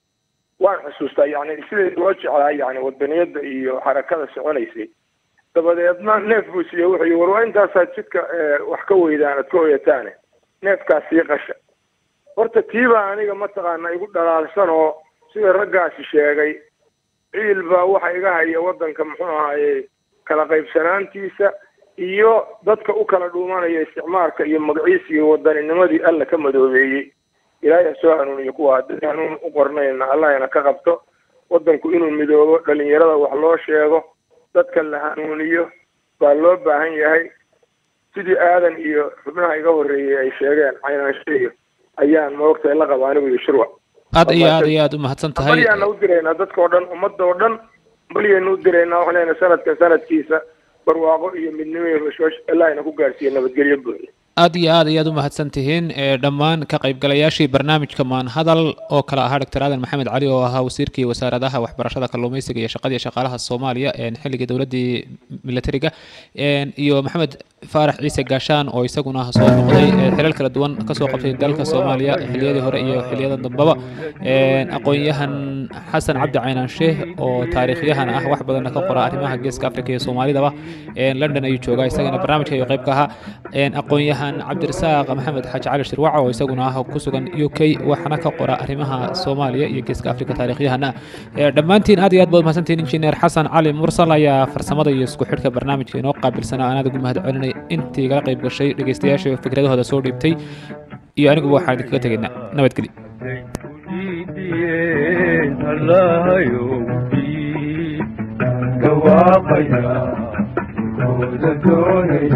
waan xusuustaa yani sidai loo jeclaa yani wadaniyadda iyo xarakada soconaysay dabadeedna neef buu siiyey wuxuu war waa intaasaa jidka wax ka weydaan aad ka oyataane neefkaas sii qasha horta tiibaa aniga mataqaana igu dhalaalsan oo sida raggaasi sheegay ciil baa waxa iga haya waddanka muxuu ahaaye kala qaybsanaantiisa iyo dadka u kala dhuumanaya isticmaalka iyo magaciisa iyo waddaninimadii alla ka madoobeeyey ilaahay soo hanuuniyo kuwa haddii hanuun u qornayna allahna ka qabto waddanku inuu midoobo dhalinyarada wax loo sheego dadka la hanuuniyo baa loo baahan yahay sidii aadan iyo xubnaha iga horreeyay ay sheegeen caynaansheeyo ayaan moogtay la qaba anigu iyo shirwa aad iyo aad u mahadsan tahay balyaana u diraynaa dadka oo dhan ummadda oo dhan balyaynu u diraynaa waxaan leenahay sanadkan sanadkiisa barwaaqo iyo midnimo iyo bashbash allahna ku gaarsiiya nabadgelyo buuxda aad iyo aad u mahadsan tihiin dhammaan ka qaybgalayaashii barnaamijka maan hadal oo kala ahaa Dr. Aadan Maxamed Cali oo ahaa wasiirkii wasaaradaha waxbarashada kalluumaysiga iyo shaqada shaqaalaha Soomaaliya xilliga dawladii militariga iyo Maxamed Faarax Ciise Gaashaan oo isaguna soo noqday xilal kala duwan ka soo qabtay dalka Soomaaliya xilliyadii hore iyo xilliyada dambaba aqoon-yahan Xasan Cabdi Caynaanshe oo taariikhyahan ah wax badan ka qora arrimaha Geeska Afrika iyo Soomaalidaba London ayuu joogaa isagana barnaamijka iyo qayb ka ahaa aqoon-yahan Cabdirasaaq Maxamed Xaaji Cali Shirwac oo isaguna ku sugan UK waxana ka qora arrimaha Soomaaliya iyo Geeska Afrika taariikhyahana dhammaantiin aad iyo aad baad mahadsantiin injineer Xasan Cali Mursal ayaa farsamada iyo isku xidhka barnaamijka inoo qaabilsana aan aad ugu mahadcelinay intii kala qayb gashay dhageystayaasha fikradahooda soo dhiibtay iyo anigu waxaan idinkaga tegaynaa nabadgelyo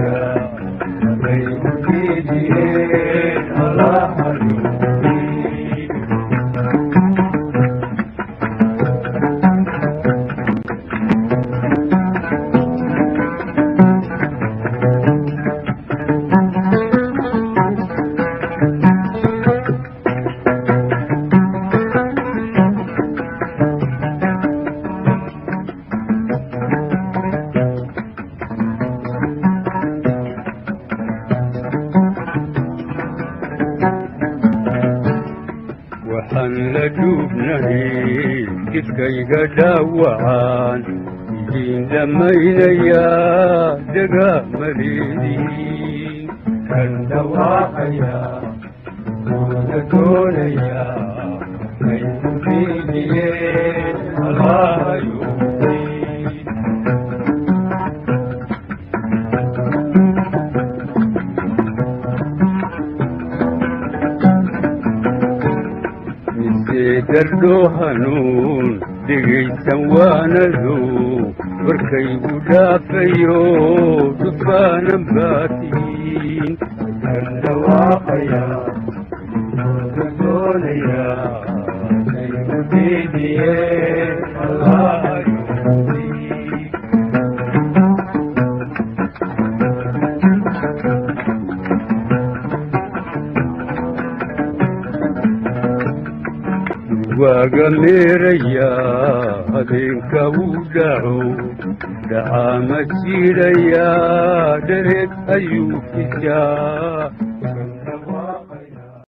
Allah dadkayga dhaawacaan idiin dhammaynayaa dagaamadeediin kan dhawaaqayaa ooda doonayaa ay ku diidiyeen allahayow dardho hanuun dhegaysan waanado warkaygu dhaafayo dhufaanan baatiin kan dhawaaqaya ooda doonaya aygu diidiyeen allahayow waaga meerayaa habeenka uu dhaco dhacaama jiidhayaa dhareed ayuu fishaa